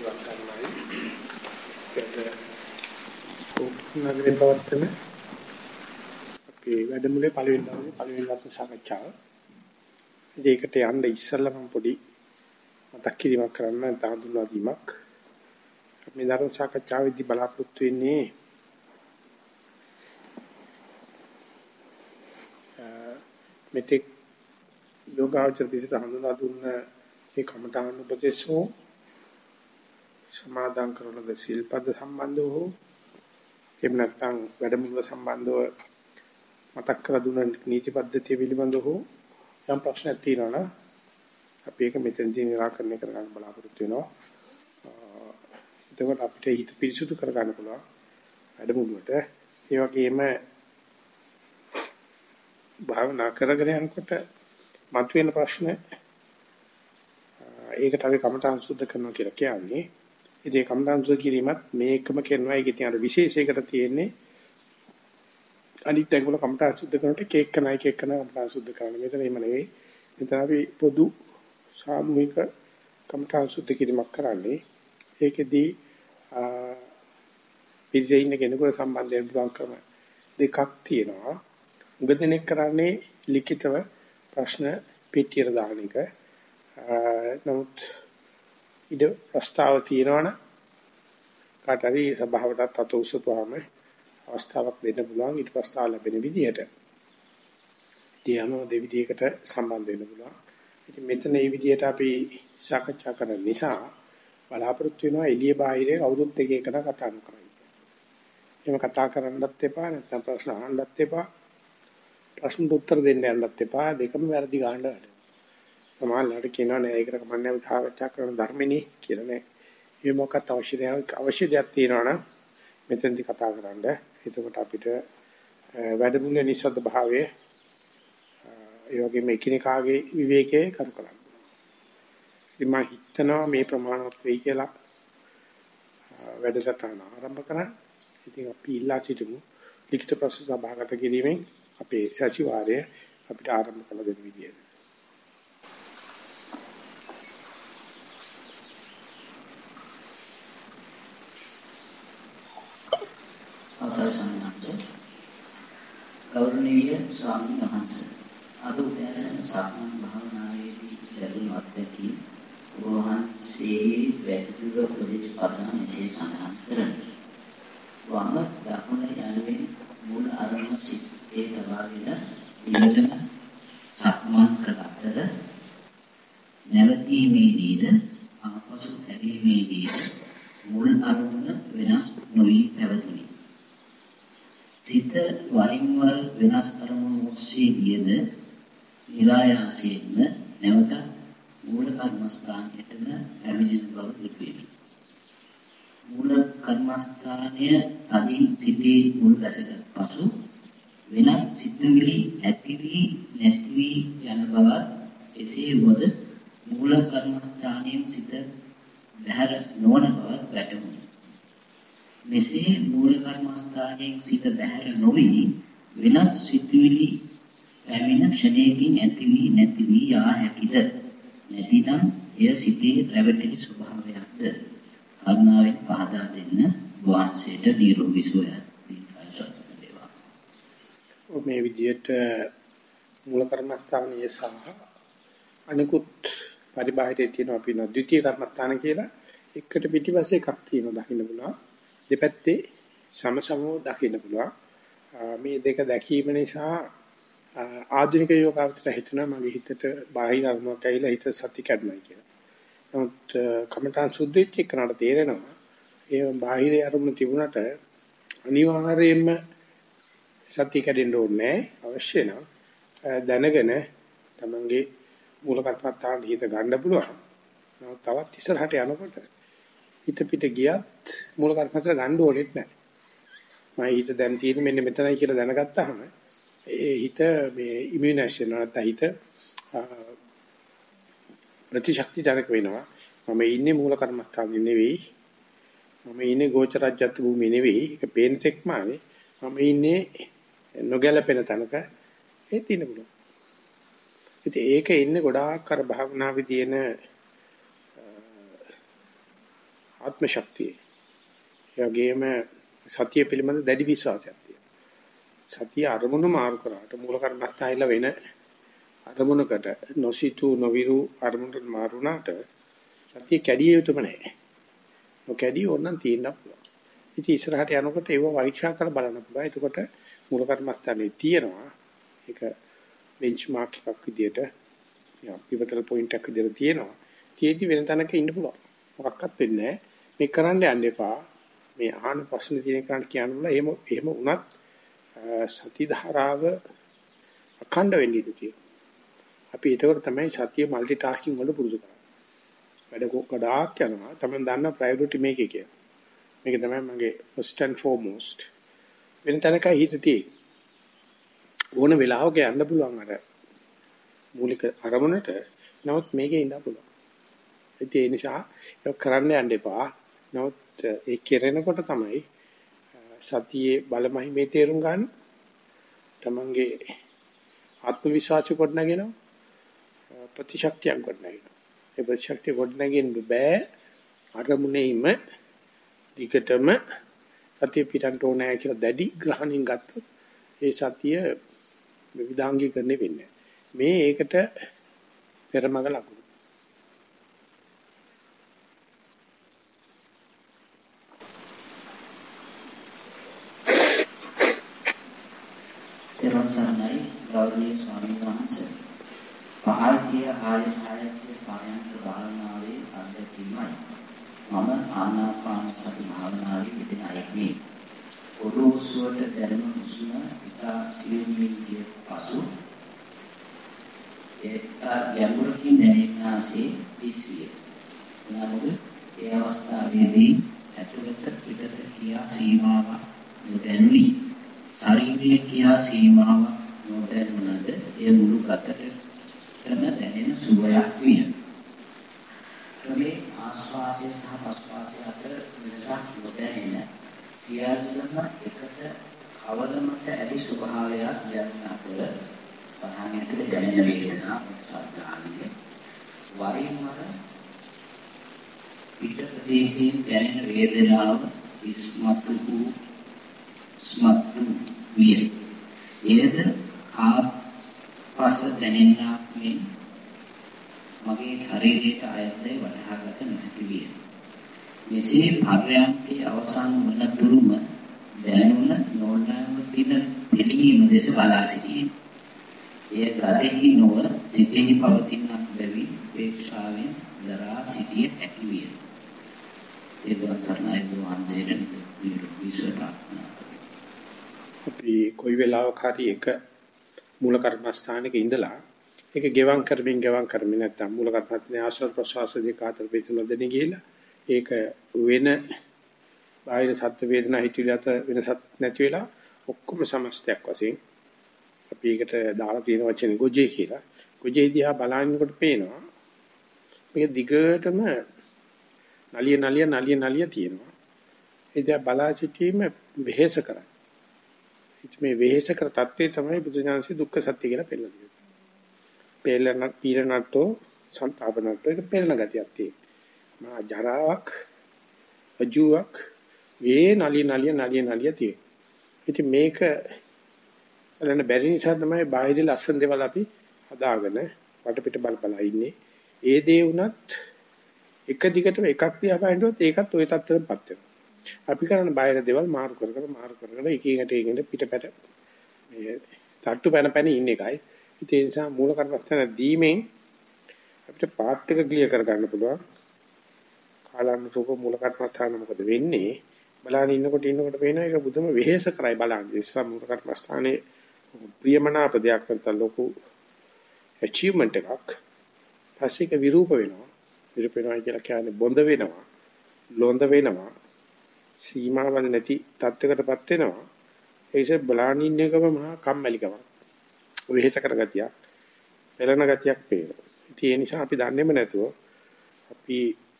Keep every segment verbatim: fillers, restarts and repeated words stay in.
සුවපත් කරනයි ඒකද උපනගරේ පවත්තන අපේ වැඩමුළුවේ පළවෙනි දවසේ පළවෙනි ධර්ම සාකච්ඡාව. ඒකට යන්න ඉස්සෙල්ලා මම පොඩි මතක් කිරීමක් කරන්න හඳුන්වා දීමක්. මේ ධර්ම සාකච්ඡාවේදී බලාපොරොත්තු වෙන්නේ මෙතෙක් යෝගාචර පිළිස හඳුනා දුන්න ඒ කමඨාන් උපදේශෝ සමාදන් කරන ද සිල්පද සම්බන්ධව හෝ එහෙම නැත්නම් වැඩමුළුව සම්බන්ධව මතක් කර දුන්න නීති පද්ධතිය පිළිබඳව හෝ යම් ප්‍රශ්නයක් තියෙනවා නම් අපි ඒක මෙතනදී निराකරණය කරගන්න බලාපොරොත්තු වෙනවා. එතකොට අපිට හිත පිරිසුදු කරගන්න පුළුවන් වැඩමුළුවට. ඒ වගේම භාවනා කරගෙන යනකොට මතුවෙන ප්‍රශ්න ඒකට අපි කමඨාන් සුද්ධ කරනවා කියලා කියන්නේ. ඉතින් ඒ කමඨාන් සුද්ධ කිරීමත් මේකම කරනවා. ඒකේ තියෙන විශේෂයකට තියෙන්නේ අනිත් ඒගොල්ලෝ කමඨාන් සුද්ධ කරනකොට කේක් කනයි කේක් කන කමඨාන් සුද්ධ කරනවා. මෙතන එහෙම නෙවෙයි. මෙතන අපි පොදු සාමූහික කමඨාන් සුද්ධ කිරීමක් කරන්නේ. ඒකෙදී පිළිසෙයින් කෙනෙකුට සම්බන්ධයෙන් පුළුවන් ක්‍රම දෙකක් තියෙනවා. උගදෙනෙක් කරන්නේ ලිඛිතව ප්‍රශ්න පෙට්ටියට දාන එක. නමුත් ඉද ප්‍රස්තාව තියෙනවනේ කාට හරි සභාවටත් අත උසපුවාම අවස්ථාවක් දෙන්න පුළුවන් ඊට ප්‍රස්තාව ලැබෙන විදිහට. තියano දෙවිදිහකට සම්බන්ධ වෙන්න පුළුවන්. ඉතින් මෙතන මේ විදිහට අපි සාකච්ඡා කරන නිසා බලාපොරොත්තු වෙනවා එළිය බාහිරේ කවුරුත් එක එකන කතා කරනවා. එහෙම කතා කරන්නත් එපා නැත්නම් ප්‍රශ්න අහන්නත් එපා. ප්‍රශ්නට උත්තර දෙන්න යන්නත් එපා. දෙකම වැරදි ගන්න වැඩ. සමහරවිට කියනවා නෑ ඒකට කමන්නේ අපි සාකච්ඡා කරන ධර්මෙනේ කියලා නෑ. මේ මොකක්ද අවශ්‍ය දෙයක් අවශ්‍ය දෙයක් තියෙනවා නම් මෙතෙන්දි කතා කරන්න. එතකොට අපිට වැඩමුළුවේ නිසද්ද භාවයේ ඒ වගේම එකිනෙකාගේ විවේකයේ කරු කරන්න. ඉතින් මම හිතනවා මේ ප්‍රමාණවත් වෙයි කියලා වැඩසටහන ආරම්භ කරන්න. ඉතින් අපි ඉල්ලා සිටිමු ලිඛිත ප්‍රශ්න සභාගත කිරීමෙන් අපේ සතිವಾರය අපිට ආරම්භ කළ දෙන විදියට. අවසර සම්මානස ගෞරවනීය ස්වාමීන් වහන්සේ අද උදෑසන සක්මන් භාවනාවේදී ලැබුණු අත්දැකීම් වහන්සේගේ වැටුප උපදේශ පදන මෙසේ සඳහන් කරනවා. වම දකුණ යනුවෙන් මූල අරමුණ සිටේ ලබාගෙන ඊළඟ සක්මන් කළ අතර නැවතීමේදීද ආපසු හැරීමේදීද මුල් අරමුණ වෙනස් නොවි පැවතුණි. සිත වරින් වර වෙනස් අරමුණු ඔස්සේ ගියද නිරායාසයෙන්ම නැවත මූල කර්මස්ථානයටම පැමිණෙන බව දුටුවෙමි. මූල කර්මස්ථානය අදින් සිටේ මුල් බැසගත් පසු වෙනත් සිතුවිලි ඇති වී නැති වී යන බව එසේ වද මූල කර්මස්ථානයෙන් සිත බැහැර නොවන බව වැටහුණි. මෙසේ මූල කර්මස්ථානයෙන් සිත බැහැර නොවි වෙනස් සිතුවිලි පැමිණ ක්ෂණයකින් ඇති වී නැති වී යා හැකිද? නැතිනම් එය සිතේ රැවටිලි ස්වභාවයක්ද? කරුණාවෙන් පහදා දෙන්න වහන්සේට නිරෝගී සුවය දීර්ඝායුෂ ලැබේවා. මේ විදිහට මූල කර්මස්ථානයේ සහ අනිකුත් පරිබාහිරයේ තියෙන අපි න ද්විතීය කර්මස්ථාන කියලා එකට පිටිපස්සේ එකක් තියෙනවා දකින්න පුළුවන්. දෙපැත්තේ සමසමව දකින්න පුළුවන්. මේ දෙක දැකීම නිසා ආධුනික යෝගාවචර හිතනවා මගේ හිතට බාහිර අරමුණක් ඇවිල්ලා හිත සති කැඩුණා කියලා. නමුත් කමඨාන් සුද්ධ වෙච්ච එකනට තේරෙනවා ඒ බාහිර අරමුණ තිබුණට අනිවාර්යයෙන්ම සති කැඩෙන්න ඕනේ අවශ්‍ය නම් දැනගෙන තමන්ගේ මූල කර්මස්ථාන හිත ගන්න පුළුවන්. නමුත් තවත් ඉස්සරහට යනකොට හිත පිට ගියත් මූල කර්මස්ථාන ගන්න ඕනෙත් නැහැ. මම හිත දැන් තියෙන්නේ මෙන්න මෙතනයි කියලා දැනගත්තාම ඒ හිත මේ ඉමුනේෂන් නැත්නම් හිත ප්‍රතිශක්ති ජනක වෙනවා. මම ඉන්නේ මූල කර්මස්ථානේ නෙවෙයි. මම ඉන්නේ ගෝචරජ්‍යත් භූමියේ නෙවෙයි. ඒක පේන තෙක්මානේ. මම ඉන්නේ නොගැලපෙන තැනක ඒ තියෙන බුණා. ඉතින් ඒක ඉන්නේ ගොඩාක් අර භාවනාවේ තියෙන ආත්ම ශක්තිය. යගේම සතිය පිළිබඳ දැඩි විශ්වාසයක් තියෙනවා. සතිය අරමුණු මාරු කරාට මූල කර්මස්ථායල වෙන අරමුණකට නොසිතු නොවිරු අරමුණට මාරුණාට සතිය කැඩිය යුතුම නැහැ. නොකැඩී ඕනනම් තියෙන්න පුළුවන්. ඉතින් ඉස්සරහට යනකොට ඒව පරීක්ෂා කරලා බලන්න පුළුවන්. එතකොට මූල කර්මස්ථානේ තියෙනවා. ඒක බෙන්ච්මාර්ක් එකක් විදියට යා පිවටල් පොයින්ට් එකක් විදියට තියෙනවා. තියෙදි වෙන තැනක ඉන්න පුළුවන්. මොකක්වත් වෙන්නේ නැහැ. මේ කරන්න යන්න එපා. මේ අහන ප්‍රශ්න තියෙන කෙනාට කියන්න බෑ. එහෙම එහෙම වුණත් සති ධාරාව අඛණ්ඩ වෙන්න ඉඩ තියෙනවා. අපි ඒකවල තමයි සතිය মালටි ටාස්කින් වල පුරුදු කරන්නේ. වැඩ ගොඩාක් යනවා. තමයි දන්න ප්‍රයොරිටි මේකේ කියලා. මේක තමයි මගේ first and foremost. වෙන තැනක හිත තියෙන්නේ. ඕන වෙලාවක යන්න පුළුවන් අර මූලික අරමුණට. නමුත් මේකේ ඉන්න පුළුවන්. ඒ නිසා ඒක කරන්න යන්න එපා. නමුත් ඒ කෙරෙනකොට තමයි සතියේ බලමහිමේ තේරුම් ගන්න. තමන්ගේ ආත්ම විශ්වාසය කොට නැගෙනවා. ප්‍රතිශක්තියක් කොට නැගෙනවා. ඒ ප්‍රතිශක්තිය කොට නැගෙන්න බෑ. අරමුණේම දිගටම සතිය පිටන්ට ඕනෑ කියලා දැඩි ග්‍රහණින් ගත්තොත් ඒ සතිය විවිධාංගීකරණය වෙන්නේ. මේ ඒකට පෙරමග ලකුණු. සරණයි ගෞරවනීය ස්වාමීන් වහන්සේ. පහල්තිය ආයත ආයතයේ පායන්ත භාවනාවේ අධ්‍යක්ෂිමයි. මම ආනාපාන සති භාවනාවේ යෙදෙන අයෙක්මි. ඔරෝසුවට දැනෙන හුස්ම ඉතා සියුම්මින් ගිය පසු ඒක යමුරකින් දැනෙනාසේ දිස්විය. නමුත් ඒ අවස්ථාවේදී ඇතුළත පිටත කියා සීමාවක් නොදැනුනි. ශරීරයේ කියා සීමාව නොදැනුණද ඒ මුළු ගතටම දැනෙන සුවයක් විය. ක්‍රමේ ආශ්වාසය සහ ප්‍රශ්වාසය අතර වෙනසක් නොදැනෙන සියල්ලම එකට අවලමට ඇති ස්වභාවයක් දැනෙන අතර පහනකට දැනෙන වේදනා සද්දාන්නේ වරින් වර පිට ප්‍රදේශයෙන් දැනෙන වේදනාව ඉස්මතු වූ ස්මතු විය. ඒද ආපස දැනෙන්නක් මෙන් මගේ ශරීරයට අයත්ය වටහාගත නොහැකි විය. මෙසේ පර්යන්කේ අවසන් වන තුරුම දැනුණ නොනවතින පිළිම දෙස බලා සිටියේ. එය ගතෙහි නොව සිතෙහි පවතිනක් බැවින් උපේක්ෂාවෙන් දරා සිටිය හැකි විය. ඒ වන්සර්ණයි වහන්සේට විශ්වපා අපි කොයි වෙලාවක හරි එක මූල කර්මස්ථානයක ඉඳලා ඒක ගෙවම් කරමින් ගෙවම් කරමින් නැත්නම් මූල කර්මස්ථානයේ ආශ්‍රව ප්‍රසවාස දෙක අතර පිටුනොදෙනී ගිහිලා ඒක වෙන බාහිර සත්ත්ව වේදනා හිතවිලි අතර වෙනසක් නැති වෙලා ඔක්කොම සමස්තයක් වශයෙන් අපි ඒකට දාලා තියෙන වචනේ ගොජේ කියලා. ගොජේ දිහා බලනකොට පේනවා මේක දිගටම නලිය නලිය නලිය නලිය තියෙනවා. ඒ දිහා බලා සිටීම වෙහෙස කරයි. මේ වෙහෙස කර තත්ත්වය තමයි බුදුජානසී දුක්ඛ සත්‍ය කියලා පෙන්නන දේ. පෙළන පීරණටෝ සංතාපනටෝ ඒක පෙළන ගතියක් තියෙනවා. මා ජරාවක් අජුවක් වේ නලිය නලිය නලිය නලිය තියෙනවා. ඉතින් මේක බලන්න බැරි නිසා තමයි බාහිර ලස්සන දේවල් අපි හදාගෙන වටපිට බල බල ඉන්නේ. ඒ දේ වුණත් එක දිගටම එකක් දිහා බලනකොට ඒකත් ওই තත්ත්වෙටපත් වෙනවා. අපි කරන බාහිර දේවල් මාරු කර කර මාරු කර කර එකකින් එකට පිටපැට මේ තට්ටු පැන පැන ඉන්න එකයි. ඒ නිසා මූල කර්මස්ථාන දීමෙන් අපිට පාත් එක ක්ලියර් කර ගන්න පුළුවන්. කාලානුරූප මූල කර්මස්ථාන මොකද වෙන්නේ? බලන්න ඉන්නකොට ඉන්නකොට පේන එක බුදුම වෙහෙස කරයි බලන්න. ඒ නිසා මූල කර්මස්ථානේ ප්‍රියමනාප දෙයක් නැත්නම් ලොකු achievement එකක්. පස්සේ ඒක විරූප වෙනවා. විරූප වෙනවා කියලා කියන්නේ බොඳ වෙනවා. ලොඳ වෙනවා. සීමාවල් නැති තත්ත්වයකටපත් වෙනවා. ඒස බලානින් එකම මහා කම්මැලිකමක්. වෙහෙස කරගතියක්, පෙළන ගතියක් පේනවා. ඉතින් ඒ නිසා අපි දන්නේම නැතුව අපි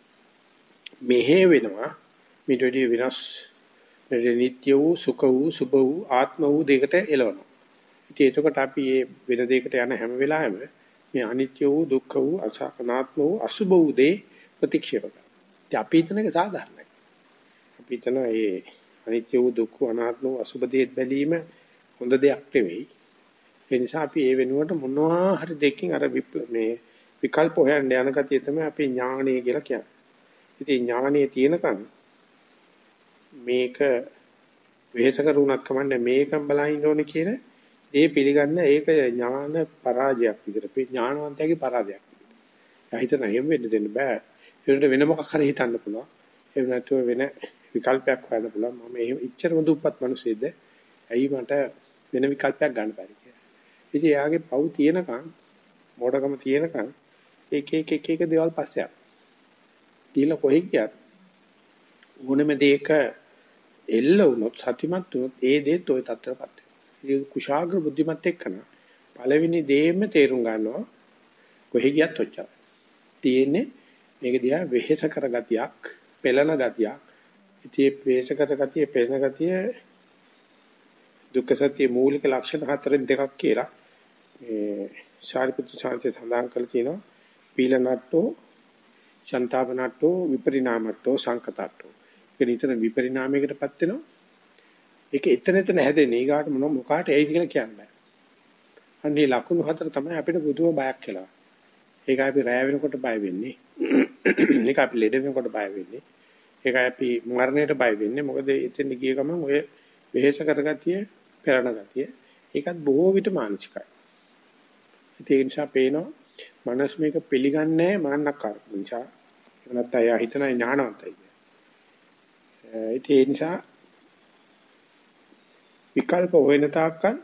මෙහෙ වෙනවා මේට වඩා විනාශ නිත්‍ය වූ සුඛ වූ සුභ වූ ආත්ම වූ දෙයකට එළවනවා. ඉතින් එතකොට අපි මේ වෙන දෙයකට යන හැම වෙලාවෙම මේ අනිත්‍ය වූ දුක්ඛ වූ අසහනාත්ම වූ අසුභ වූ දේ ප්‍රතික්ෂේප කරනවා. ඉතින් අපි හිතන එක සාධාරණයි. අපි හිතන ඒ අනිත්‍ය වූ දුක්ඛ අනාත්ම වූ අසුබ දෙයක් බැලීම හොඳ දෙයක් නෙවෙයි. ඒ නිසා අපි ඒ වෙනුවට මොනවා හරි දෙකකින් අර මේ විකල්ප හොයන්න යන ගතිය තමයි අපි ඥානය කියලා කියන්නේ. ඉතින් ඥානයේ තියෙනකන් මේක වෙහෙස කරුණත් කමන්නේ මේකම බලහින්න ඕනේ කියන ඒ පිළිගන්න ඒක ඥාන පරාජයක් විදිහට. ඒ ඥානවන්තයාගේ පරාජයක්. එයා හිතන එහෙම වෙන්න දෙන්න බෑ. ඒකට වෙන මොකක් හරි හිතන්න පුළුවන්. එහෙම නැත්නම් වෙන විකල්පයක් හොයන්න පුළුවන්. මම එහෙම ඉච්චරම දුප්පත් මිනිස්සෙක්ද? ඇයි මට වෙන විකල්පයක් ගන්න බැරි කියලා. ඉතින් එයාගේ පව් තියෙනකන් මොඩකම තියෙනකන් එක එක එක එක දේවල් පස්සේ යනවා. කියලා කොහෙ ගියත් ඕනෙම දෙයක එල්ල වුණොත් සතිමත් වුණොත් ඒ දේත් ওই තත්ත්වයටපත් වෙනවා. ඉතින් කුශාග්‍ර බුද්ධිමත් එක්කන පළවෙනි දේම තේරුම් ගන්නවා කොහෙ ගියත් ඔච්චරයි. තියෙන්නේ මේක දිහා වෙහෙස කර ගතියක්, පෙළන ගතියක්. ඉතින් වෙහෙස කර ගතිය, පෙළන ගතිය දුක්ඛ සත්‍ය මූලික ලක්ෂණ හතරෙන් දෙකක් කියලා මේ ශාරිපුත්‍ර සාංශය සඳහන් කරලා තියෙනවා. පීලනට්ටෝ, චන්තාවනට්ටෝ, විපරිණාමට්ටෝ, සංකතට්ටෝ. ඒක නිතර විපරිණාමයකටපත් වෙනවා. ඒක එතන එතන හැදෙන්නේ. ඊගාට මොන මොකාට ඇයිද කියලා කියන්නේ. අන්නේ ලකුණු හතර තමයි අපිට පුදුම බයක් කියලා. ඒක අපි රැය වෙනකොට බය වෙන්නේ. ඒක අපි ලෙඩ වෙනකොට බය වෙන්නේ. ඒක අපි මරණයට බය වෙන්නේ. මොකද එතෙන් ගිය ගමන් ඔය වෙහෙස කරගතිය, පෙරණ ගතිය ඒකත් බොහෝ විට මානසිකයි. ඒ නිසා පේනවා මනස මේක පිළිගන්නේ නැහැ මාන්නක්කාර නිසා. ඒක නැත්නම් එයා හිතන ඥානවන්තයි. ඒ නිසා විකල්ප හොයන තාක්කල්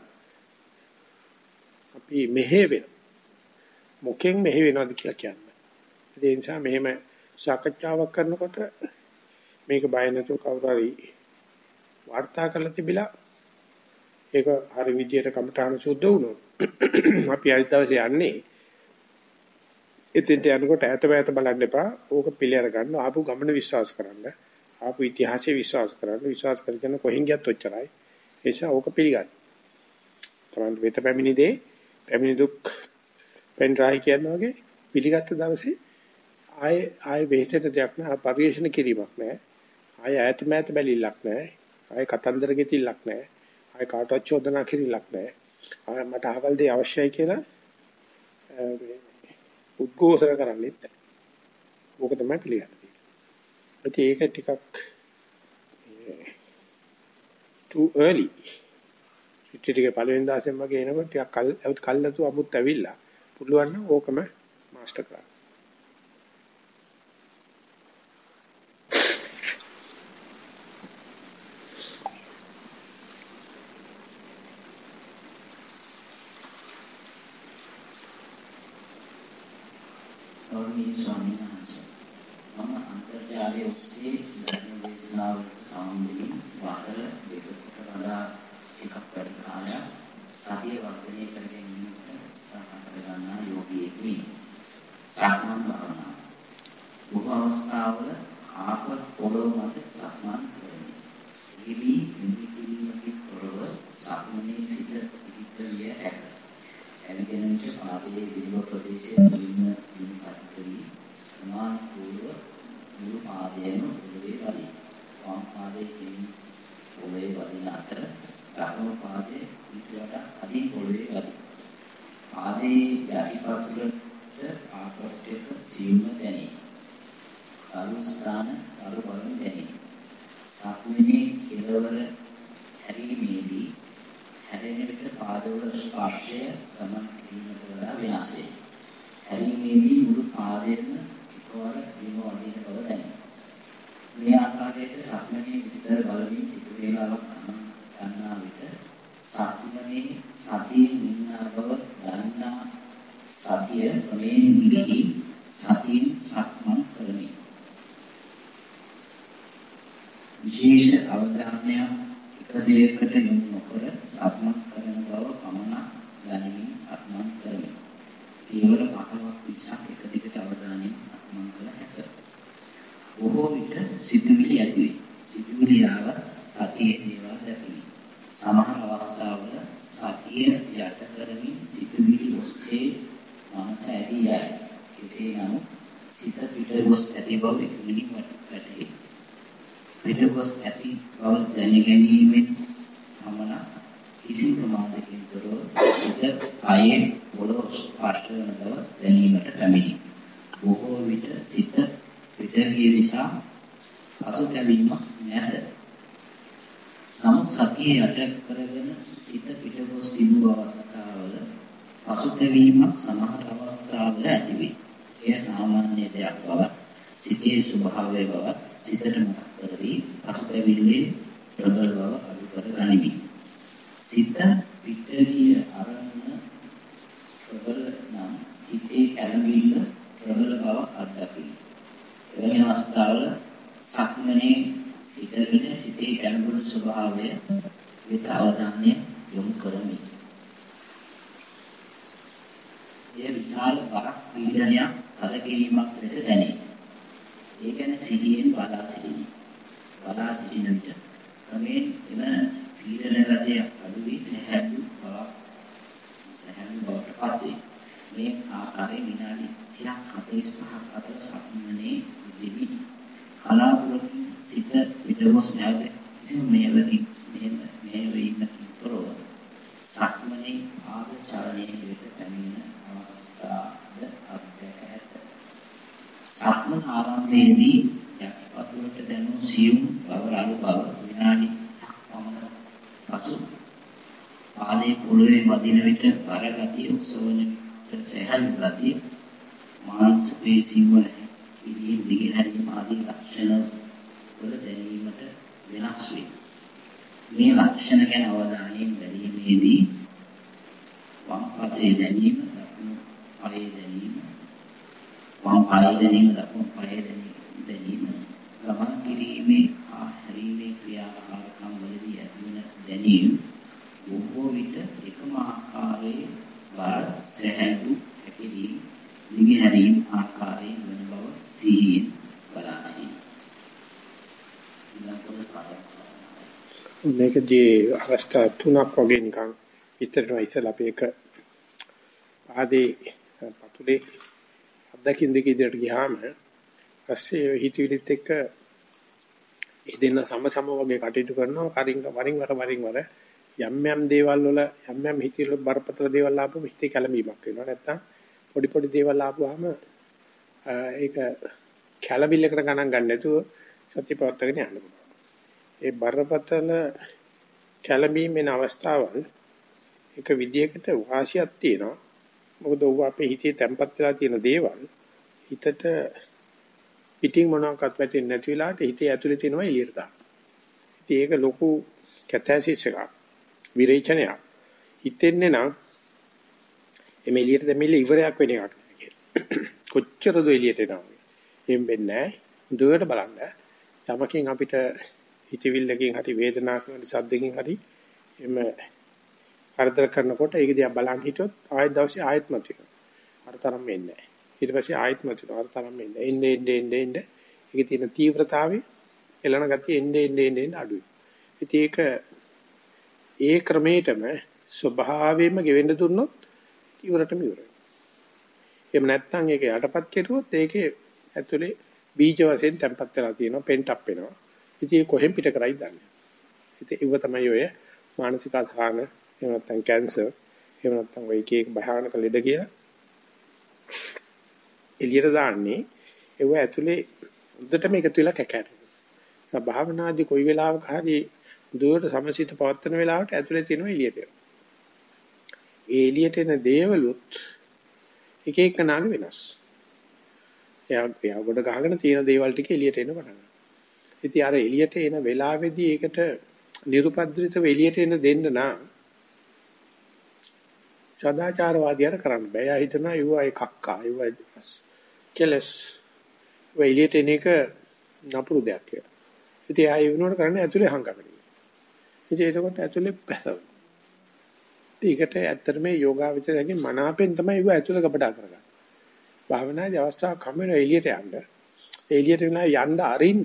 අපි මෙහෙ වෙන මොකෙන් මෙහෙ වෙනවද කියලා කියන්නේ. ඒ නිසා මෙහෙම සාකච්ඡාවක් කරනකොට මේක බය නැතුව කවුරු හරි වාර්තා කරලා තිබිලා ඒක හරි විදියට කමඨාන සුද්ධ වුණොත් අපි අනිත් දවසේ යන්නේ එතෙන්ට යනකොට ඈත බෑත බලන්න එපා. ඕක පිළිඅර ගන්න ආපු ගමන විශ්වාස කරන්න. ආපු ඉතිහාසය විශ්වාස කරන්න. විශ්වාස කරගෙන කොහෙන් ගියත් ඔච්චරයි. ඒ නිසා ඕක පිළිගන්න. තමයි වෙත පැමිණි දේ පැමිණි දුක් පෙන්රායි කියනවා වගේ පිළිගත්ත දවසේ ආයේ ආයේ වෙහෙසට දෙයක් නෑ. පරිේශන කිරීමක් නෑ. ආයේ ඈත මෑත බැලිල්ලක් නෑ. ආයේ කතන්දර ගෙතිල්ලක් නෑ. ආයේ කාටවත් චෝදනා කිරිල්ලක් නෑ. ආයේ මට අහවල් දේ අවශ්‍යයි කියලා උද්ඝෝෂණ කරන්නේ නැහැ. ඕක තමයි පිළිගන්නේ. ඒත් ඒක ටිකක් too early. ටිකේ පළවෙනි දාසෙන් වගේ එනකොට ටිකක් කල් කල්ලාතු අමුත් ඇවිල්ලා පුළුවන් නම් ඕකම මාස්ටර් කරා. ගෞරවනීය ස්වාමීන් වහන්සේ මම අන්තර්ජාලයේ ඔස්සේ ධර්ම දේශනාවලට සම්බන්ධ වසර දෙකකට වඩා එකක් වැඩි කාලයක් සතිය වර්ධනය කර ගැනීමට උත්සාහ කරගන්නා යෝගියෙක් වී සක්මන් භාවනාව බොහෝ අවස්ථාවල ආප පොළොව මත සක්මන් කරමි. එහිදී නිදිකිරීමකින් තොරව සක්මනේ සිට පිහිටවිය හැක. එවිටෙන විට පාදයේ දිව ප්‍රදේශයේ මුලින්ම දිනපත් කරී සමාන පූර්ව මුළු පාදයම පොළවේ වදී වම් පාදයේ කිමින් පොළවේ වදින අතර දකුණු පාදයේ ඊටට අදින් පොළවේ වදී පාදයේ යටිපතුලට ආපොට්ටේක සීම දැනේ. අලු ස්ථාන අලු බලන දැනේ. සක්මනේ කෙළවර හැරීමේදී හැරෙන විට පාදවල ස්පර්ශය ගමන් කිරීමට වඩා වෙනස්ය. හැරීමේදී මුළු පාදයේම එකවර බිම වදින බව දැනේ. මේ ආකාරයට සක්මනේ විස්තර බලමින් ටික වේලාවක් ගන්නා විට සක්මනේ සතියෙන් ඉන්නා බව දන්නා සතිය ක්‍රමයෙන් මිලෙහි සතියෙන් සක්මන් කරමි. විශේෂ අවධානයක් එක දෙයකට යොමු නොකර සක්මන් කරන බව පමණක් දැනමින් සක්මන් කරමි. කේවල පහළොවක් විස්සක් එක දිගට අවධානයෙන් සක්මන් කළ හැක. බොහෝ විට සිතුවිලි ඇති වේ. සිතුවිලි ආව සතියේ දේවල් දැකීම. සමහර අවස්ථාවල සතිය යට කරමින් සිතුවිලි ඔස්සේ මනස ඇදී යයි. කෙසේ නමුත් සිත පිට ගොස් ඇති බව ඉක්මනින් වැටහේ. පිටකොස් ඇති බව දැනගැනීමෙන් පමණ කිසි ප්‍රමාදකින් තොරව සිත ආයේ පොළොව ස්පර්ශ වන බව දැනීමට පැමිණි. බොහෝ විට සිත පිටගිය නිසා පසුතැවීමක් නැත. නමුත් සතියේ යට කරගෙන සිත පිටකොස් තිබූ අවස්ථාවල පසුතැවීමක් සමහර අවස්ථාවල ඇතිවේ. එය සාමාන්‍ය දෙයක් බවත් සිතේ ස්වභාවය බවත් සිතට මතක් කරවි පසුතැවිල්ලේ ප්‍රබල බව අඩු කර ගනිමි. සිත පිටගිය අරමුණ ප්‍රබල නම් සිතේ කැළඹිල්ල ප්‍රබල බව අත්දකිමි. එවැනි අවස්ථාවල සක්මනේ සිතගෙන සිතේ කැළඹුණු ස්වභාවය වෙත අවධානය යොමු කරමි. එය විශාල බරක් පීඩනයක් අද කිරීමක් ලෙස දැනේ. ඒ ගැන සිහියෙන් බලා සිටිමි. බලා සිටින විට ක්‍රමයෙන් එම පීඩන ගතිය අඩු වී සැහැල්ලු බවක් සැහැල්ලු බවට පත් වේ. මේ ආකාරයෙන් විනාඩි තිහක් හතළිස් පහක් අතර සක්මනේ දෙවි කලාපුරකින් සිත පිටකොස් නැවත කිසිම මේවකින් මේවීමකින් තොරව සක්මනේ ආද චලනයේ වෙත පැමිණෙන අවස්ථාවද අත්දැක ඇත. සක්මන් ආරම්භයේදී යටිපතුලට දැනුණු සියුම් බව අලු බව විනාඩි පහක් පමණ පසු පාදයේ පොළවේ වදින විට බර ගතිය උසවන විට සැහැල්ලු ගතිය මාංශ පේශීන් වල පිළිහින් දිගින් හැරීම ආදී ලක්ෂණ වල දැනීමට වෙනස් වේ. මේ ලක්ෂණ ගැන අවධානයෙන් බැලීමේදී වම් පසේ දැනීම දකුණු පායේ දැනීම වම් පායේ දැනීම දකුණු පායේ දැනීම ගමන් කිරීමේ හා හැරීමේ ක්‍රියාකාරකම් වලදී ඇතිවන දැනීම බොහෝ විට එකම ආකාරයේ බර සැහැල්ලු හැකිරීම දිගහැරීම ආකාරයෙන් වන බව සිහියෙන් බලා සිටිනවා. මේකදී අවස්ථා තුනක් වගේ නිකන් විතරනවා ඉතලා අපි එක ආදී පතුලේ අද්දකින් දෙක ඉදිරියට ගියාම පස්සේ හිතවිලිත් එක්ක ඒ දෙන්න සම සම වගේ කටයුතු කරනවා කරින් වරින් වර වරින් වර යම් යම් දේවල් වල යම් යම් හිතවිලි බරපතල දේවල් ආපුවම හිතේ කැළඹීමක් වෙනවා නැත්තම් පොඩි පොඩි දේවල් ආපුවාම ඒක කැළඹිල්ලකට ගණන් ගන්න නැතුව සත්‍ය පවත්වාගෙන යන්න පුළුවන්. ඒ බරපතල කැළඹීම් වෙන අවස්ථාවල් එක විදියකට වාසියක් තියෙනවා. මොකද ඔව අපේ හිතේ තැම්පත් වෙලා තියෙන දේවල් හිතට පිටින් මොනවාක්වත් වැටෙන්නේ නැති වෙලාවට හිතේ ඇතුලේ තියෙනවා එළියට දාන්න. ඉතින් ඒක ලොකු කැතැසිස් එකක්. විරේචනයක්. හිතෙන්නේ නම් එමෙ එළියට දෙමිල්ල ඉවරයක් වෙන එකක් නෑ කියලා. කොච්චරද එළියට එනවා. එම් වෙන්නේ නැහැ. දුවට බලන්න. යමකින් අපිට හිතවිල්ලකින් හරි වේදනාවකින් සද්දකින් හරි එම කරදර කරනකොට ඒක දිහා බලන් හිටියොත් ආයෙත් දවසේ ආයෙත් මත වෙනවා. අර තරම් වෙන්නේ නැහැ. ඊට පස්සේ ආයෙත් මත වෙනවා. අර තරම් වෙන්නේ නැහැ. එන්නේ එන්නේ එන්නේ එන්නේ ඒකේ තියෙන තීව්‍රතාවය එළන ගතිය එන්නේ එන්නේ එන්නේ අඩුයි. ඉතින් ඒක ඒ ක්‍රමයටම ස්වභාවයෙන්ම ගෙවෙන්න දුන්නොත් ඉවරටම ඉවරයි. එහෙම නැත්නම් ඒක යටපත් කෙරුවොත් ඒකේ ඇතුලේ බීජ වශයෙන් තැම්පත් වෙලා තියෙනවා පෙන්ට් අප් වෙනවා. ඉතින් කොහෙන් පිට කරයිද දන්නේ. ඉතින් ඒව තමයි ඔය මානසික අසහන එහෙම නැත්නම් කැන්සර් එහෙම නැත්නම් ඔය එක එක භයානක ලෙඩ කියලා එළියට දාන්නේ ඒව ඇතුලේ උද්දටම එකතු වෙලා කැකෑරෙනවා. සබාවනාදී කොයි වෙලාවක හරි දුවට සමසිත පවත්වන වෙලාවට ඇතුලේ තියෙනවා එළියට එනවා. ඒ එළියට එන දේවලුත් එක එක නාග වෙනස්. එයා එයා කොට ගහගෙන තියෙන දේවල් ටික එළියට එන්න පටන් ගන්නවා. ඉතින් අර එළියට එන වෙලාවේදී ඒකට නිරුපද්‍රිතව එළියට එන දෙන්න නම් සදාචාරවාදියාට කරන්න බෑ. එයා හිතනවා ඒවා එකක්කා ඒවා කෙලස් එළියට එන එක නපුරු දෙයක් කියලා. ඉතින් එයා ඒ වෙනුවට කරන්නේ ඇතුලේ හංගගෙන. ඉතින් ඒකකොට ඇතුලේ පැසවෙනවා. ඒකට ඇත්තට මේ යෝගාවචරයෙන් මනාපෙන් තමයි ඒව ඇතුලේ කපඩා කරගන්නේ. භාවනාදී අවස්ථාවක් හම් වෙනවා එළියට යන්න. එළියට වෙනා යන්න අරින්න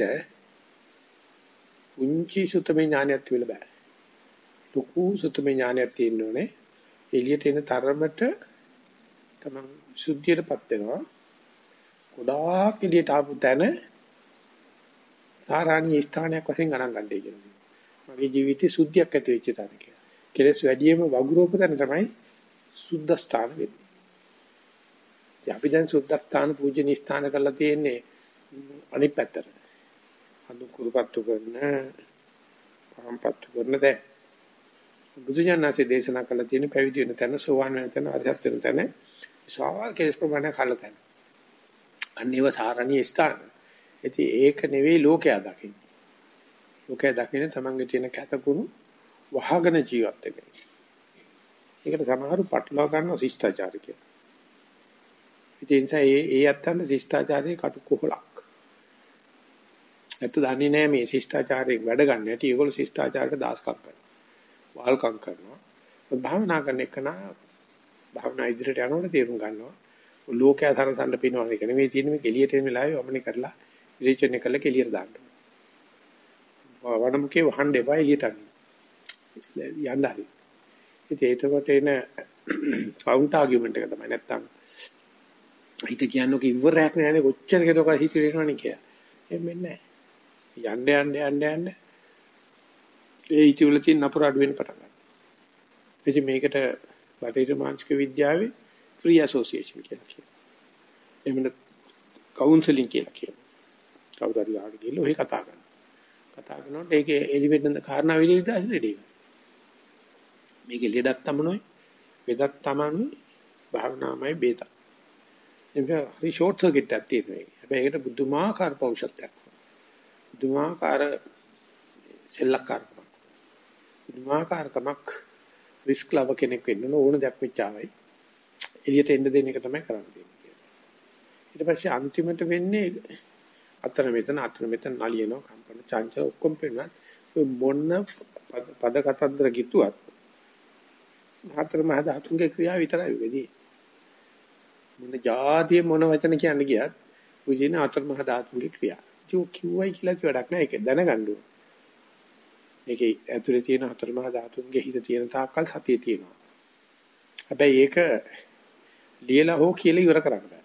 උන්චි සුතමේ ඥානයක් තිබිලා බෑ. ලොකු සුතමේ ඥානයක් තියෙන්න ඕනේ. එළියට එන තරමට තමන් සුද්ධියටපත් වෙනවා. ගොඩාක් එළියට ආපු තැන සාරාණීය ස්ථානයක් වශයෙන් ගණන් ගන්නයි කියන්නේ. මගේ ජීවිතේ සුද්ධියක් ඇති වෙච්ච තැන කියලා. කෙලස් වැඩිම වගුරුවප තැන තමයි සුද්ධ ස්ථාන වෙන්නේ. ඉතින් අපි දැන් සුද්ධ ස්ථාන පූජනීය ස්ථාන කරලා තියෙන්නේ අනිත් පැත්තට. අඳු කුරුපත්තු කරන, පහම්පත්තු කරන දැන් බුදුජානනාසේ දේශනා කළ තියෙන පැවිදි වෙන තැන, සෝවාන් වෙන තැන, අරහත් වෙන තැන විශාල කෙලස් ප්‍රමාණයක් කළා තැන. අන්නේව සාරණීය ස්ථාන. ඉතින් ඒක නෙවෙයි ලෝකයා දකින්නේ. ලෝකයා දකින්නේ තමන්ගේ තියෙන කැතකුණු වහගෙන ජීවත් වෙන එක. ඒකට සමහරු පටලවා ගන්නවා ශිෂ්ටාචාරය කියලා. ඉතින් ඒ ඒ අත්තන්න ශිෂ්ටාචාරයේ කටු කොහලක්. ඒත් දන්නේ නැහැ මේ ශිෂ්ටාචාරයෙන් වැඩ ගන්න හැටි. ඒගොල්ලෝ ශිෂ්ටාචාරයට දාස්කම් කරනවා. වාල්කම් කරනවා. භාවනා කරන එක නා භාවනා ඉදිරියට යනකොට තේරුම් ගන්නවා. ලෝකයා තරසන්න පිනවන එක නෙවෙයි තියෙන්නේ මේ එළියට එන වෙලාවේ වමනේ කරලා විරේචනය කරලා එළියට දාන්න. වඩමුකේ වහන්න එපා එළියට යන්න. යන්න හරි. ඉතින් ඒකට එන කවුන්ට් ආගියුමන්ට් එක තමයි නැත්තම් හිත කියන්නේ කිව්වරයක් නෑනේ කොච්චර කෙදක හිතේනවනේ කියලා. එම්මෙන්නේ නෑ. යන්න යන්න යන්න යන්න ඒ ඉතිවල තියෙන නපුර අඩු වෙන පටන් ගන්නවා. ඉතින් මේකට බටහිර මානසික විද්‍යාවේ ෆ්‍රී ඇසෝසියේෂන් කියලා කියනවා. එහෙම නැත් කවුන්සලින් කියලා කියනවා. කවුරු හරි ආඩ ගිහලා ඔය කතා කරනවා. කතා කරනකොට ඒකේ එලිවෙන්න කාරණා විදිහට ඇසලෙදී. මේකේ ලෙඩක් තමනොයි, වෙදක් තමනුයි, භාවනාමයි බේත. එම්බ හරි ෂෝට් සර්කිට් එකක් තියෙනවා. හැබැයි ඒකට බුදුමාකාර පෞෂත්වයක්. බුදුමාකාර සෙල්ලක්කාරකමක්. බුදුමාකාරකමක් රිස්ක් ලව කෙනෙක් වෙන්න ඕන දෙයක් වෙච්චාවයි. එළියට එන්න දෙන එක තමයි කරන්න තියෙන්නේ. ඊට පස්සේ අන්තිමට වෙන්නේ අතන මෙතන අතන මෙතන නලියනවා කම්පන චංචල ඔක්කොම පේනවා. ඔය මොන පද කතන්දර කිතුවත් හතර මහ ධාතුන්ගේ ක්‍රියාව විතරයි වෙදී. මොන જાතිය මොන වචන කියන්න ගියත් උජින හතර මහ ධාතුන්ගේ ක්‍රියාව. ඒක කිව්වයි කියලා ඉත වැඩක් නෑ. ඒක දැනගන්න ඕනේ. මේකේ ඇතුලේ තියෙන හතර මහ ධාතුන්ගේ හිත තියෙන තාක්කල් සතිය තියෙනවා. හැබැයි ඒක ලියලා හෝ කියලා ඉවර කරන්න බෑ.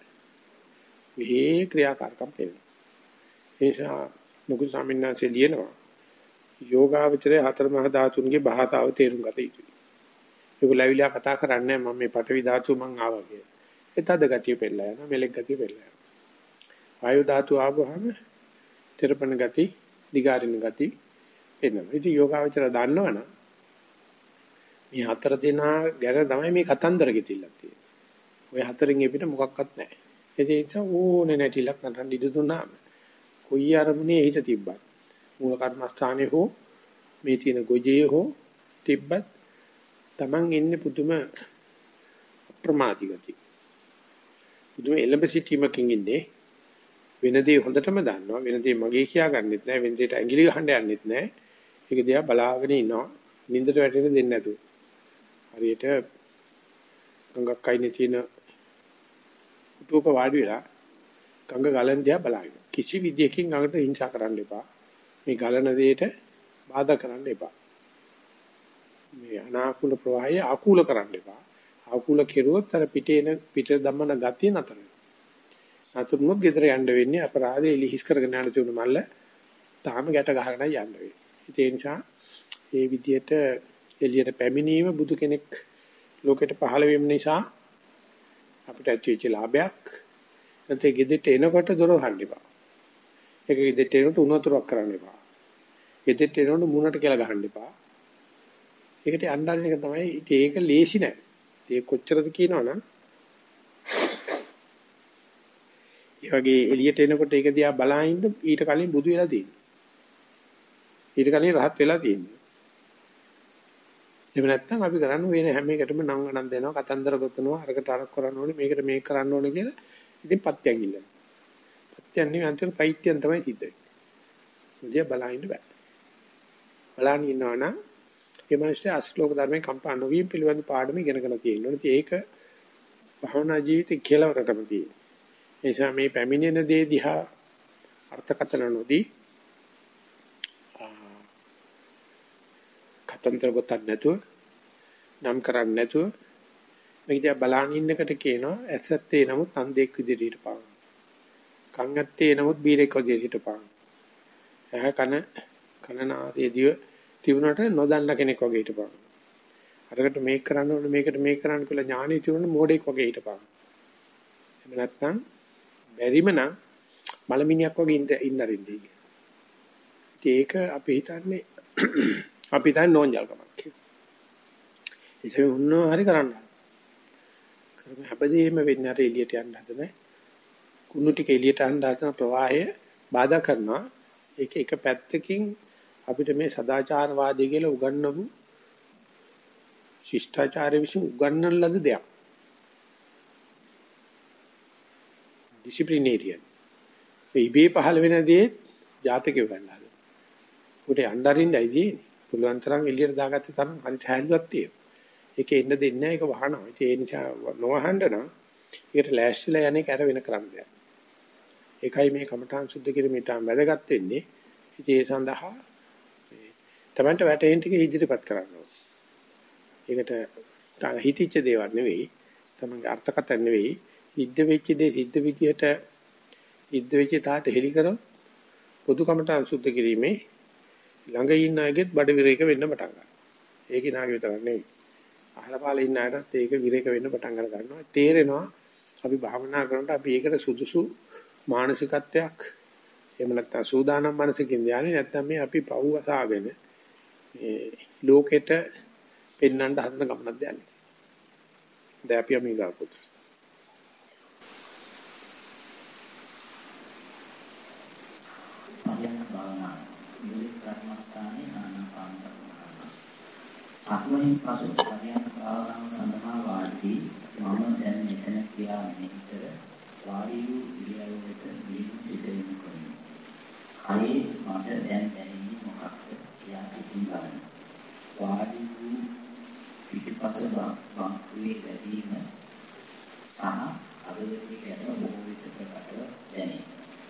මේ ක්‍රියාකාරකම් පෙන්නන. ඒ නිසා නුගු සාමින්නාසේ ලියනවා යෝගාවචරයේ හතර මහ ධාතුන්ගේ භාෂාව තේරුම් ගත යුතුයි. ඒගොල්ලෝ ඇවිල්ලා කතා කරන්නේ මම මේ පඨවි ධාතු මං ආවා කියලා. ඒ තද ගතිය පෙන්නලා යනවා මෙලෙක් ගතිය පෙන්නලා යනවා. වායු ධාතු ආවම තිරපණ ගති, දිගාරින ගති එනවා. ඉතින් යෝගාවචර දන්නවනම් මේ හතර දෙනා ගැන තමයි මේ කතන්දර ගෙතිල්ලක් තියෙන්නේ. ඔය හතරෙන් එපිට මොකක්වත් නැහැ. ඒ නිසා ඕනේ නැටිලක් නටන්න ඉඩ දුන්නාම කොයි අරමුණේ හිත තිබ්බත් මූල කර්මස්ථානයේ හෝ මේ තියෙන ගොජේ හෝ තිබ්බත් Taman ඉන්නේ පුදුම අප්‍රමාදී ගතිය. පුදුම එළඹ සිටීමකින් ඉන්නේ. වෙන දේ හොඳටම දන්නවා. වෙන දේ මගේ කියා ගන්නෙත් නැහැ. වෙන දෙයට ඇඟිලි ගහන්න යන්නෙත් නැහැ. ඒක දිහා බලාගෙන ඉන්නවා. නින්දට වැටෙන්න දෙන්නේ නැතුව. හරියට ගඟක් අයිනේ තියෙන උටුවක වාඩි වෙලා ගඟ ගලන දිහා බලාගෙන. කිසි විදියකින් ගඟට හිංසා කරන්න එපා. මේ ගලන දෙයට බාධා කරන්න එපා. මේ අනාකූල ප්‍රවාහය ආකූල කරන්න එපා. ආකූල කෙරුවොත් අර පිටේන පිට ධම්මන ගතිය නතර වෙනවා. නතරුනොත් ගෙදර යන්න වෙන්නේ අපරාධය එලිහිස් කරගෙන යන තුන මල්ල තාම ගැට ගහගෙන යන්න වෙන්නේ. ඒ නිසා මේ විදියට එළියට පැමිණීම බුදු කෙනෙක් ලෝකෙට පහළ වීම නිසා අපිට ඇතිවෙච්ච ලාභයක්. නැත්නම් ගෙදෙට එනකොට දොර වහන්න එපා. ඒක ගෙදෙට එනකොට උණුතුරක් කරන්න එපා. ගෙදෙට එනකොට මුණට කියලා ගහන්න එපා. ඒකට යන්නන්න එක තමයි. ඒක ලේසි නෑ. ඒක කොච්චරද කියනවනම් ඒ වගේ එළියට එනකොට ඒක දිහා බලහින්ද ඊට කලින් බුදු වෙලා තියෙනවා. ඊට කලින් රහත් වෙලා තියෙනවා. එහෙම නැත්නම් අපි කරන්නේ වෙන හැම එකටම නම් ගණන් දෙනවා, කතන්දර ගොතනවා, අරකට අරක් කරන්න ඕනේ, මේකට මේක කරන්න ඕනේ කියලා. ඉතින් පත්‍යයන් ඉල්ලනවා. පත්‍යයන් නෙවෙයි අන්තිම පෛත්‍යයන් තමයි සිද්ධ වෙන්නේ. මුදියා බලහින්න බෑ. බලන්න ඉන්නවනම් ඒ මනසේ අශ්ලෝක ධර්මයේ කම්පා නොවීම පිළිබඳ පාඩම ඉගෙනගෙන තියෙන්න ඕනේ. ඒක භවනා ජීවිතේ කෙලවරටම තියෙනවා. ඒ නිසා මේ පැමිණෙන දේ දිහා අර්ථකථන නොදී කතන්දර ගොතන්න නැතුව නම් කරන්නේ නැතුව මේක දිහා බලන ඉන්නකට කියනවා ඇසත්තේ නමුත් අන්ධෙක් විදිහට හිටපන්. කන් ඇත්තේ නමුත් බීරෙක් විදිහට හිටපන්. ඇහ කන කනනාදී දිව තිබුණාට නොදන්න කෙනෙක් වගේ හිටපන්. අරකට මේක කරන්න ඕනේ මේකට මේක කරන්න කියලා ඥානෙ තිබුණොත් මොඩෙක් වගේ හිටපන්. එහෙම නැත්නම් බැරිම නම් මලමිනියක් වගේ ඉන්න ඉන්නරින්දී. ඒක අපි හිතන්නේ අපි හිතන්නේ නෝන්ජල්කමක් කියලා. ඒසෙ උන්නෝ හරි කරන්න. කරමු හැබැයිම වෙන්නේ අර එළියට යන්න හදන කුණු ටික එළියට යන්න හදන ප්‍රවාහය බාධා කරනවා. ඒක එක පැත්තකින් අපිට මේ සදාචාරවාදී කියලා උගන්වපු ශිෂ්ටාචාරය විසින් උගන්වන ලද දෙයක්. ඩිසිප්ලිනේරියන්. මේ ඉබේ පහළ වෙන දේ ජාතකේ ගන්න හදන. උට යන්නරින්දයි තියෙන්නේ. පුළුවන් තරම් එළියට දාගත්ත තරම් හරි සෑහලුවක් තියෙනවා. ඒකේ ඉන්න දෙන්නේ නැහැ ඒක වහනවා. ඒ නිසා නොවහන්න නම් ඒකට ලෑස්තිලා යන්නේ කර වෙන කරන්න දෙයක්. ඒකයි මේ කමඨාන් සුද්ධ කිරීමට වැදගත් වෙන්නේ. ඒ සඳහා තමන්ට වැටෙන ටික ඉදිරිපත් කරන්න ඕනේ. ඒකට හිතිච්ච දේවල් නෙවෙයි, තමන්ගේ අර්ථකථන නෙවෙයි, සිද්ධ වෙච්ච දේ සිද්ධ විදියට සිද්ධ වෙච්ච තාට හෙලි කරොත් පොදු කමඨාන් සුද්ධ කිරීමේ ළඟ ඉන්න අයගෙත් බඩ විරේක වෙන්න පටන් ගන්නවා. ඒකේ නාගේ විතරක් නෙවෙයි. අහලපාල ඉන්න අයටත් ඒක විරේක වෙන්න පටන් අර ගන්නවා. තේරෙනවා අපි භාවනා කරනකොට අපි ඒකට සුදුසු මානසිකත්වයක් එහෙම නැත්නම් සූදානම් මනසකින් යන්නේ නැත්නම් මේ අපි පව් අසාගෙන මේ ලෝකෙට පෙන්වන්න හදන ගමනක් යන්නේ. දැන් අපි අමීගාපොත්. සක්මණේ පසු පරයන්ක භාවනාව සඳහා වාඩි මම දැන් මෙතන කියා මෙතර වාඩි වූ ඉරියව්වට දීපු සිටින කෙනෙක්. කයේ මට දැන් දැනෙන්නේ මොකක්ද කියා සිතින් බලන්න. වාඩි වූ පිටපස බංකුවේ වැදීම සහ අගලදී ගැටම බොහෝ විට ප්‍රකටව දැනේ.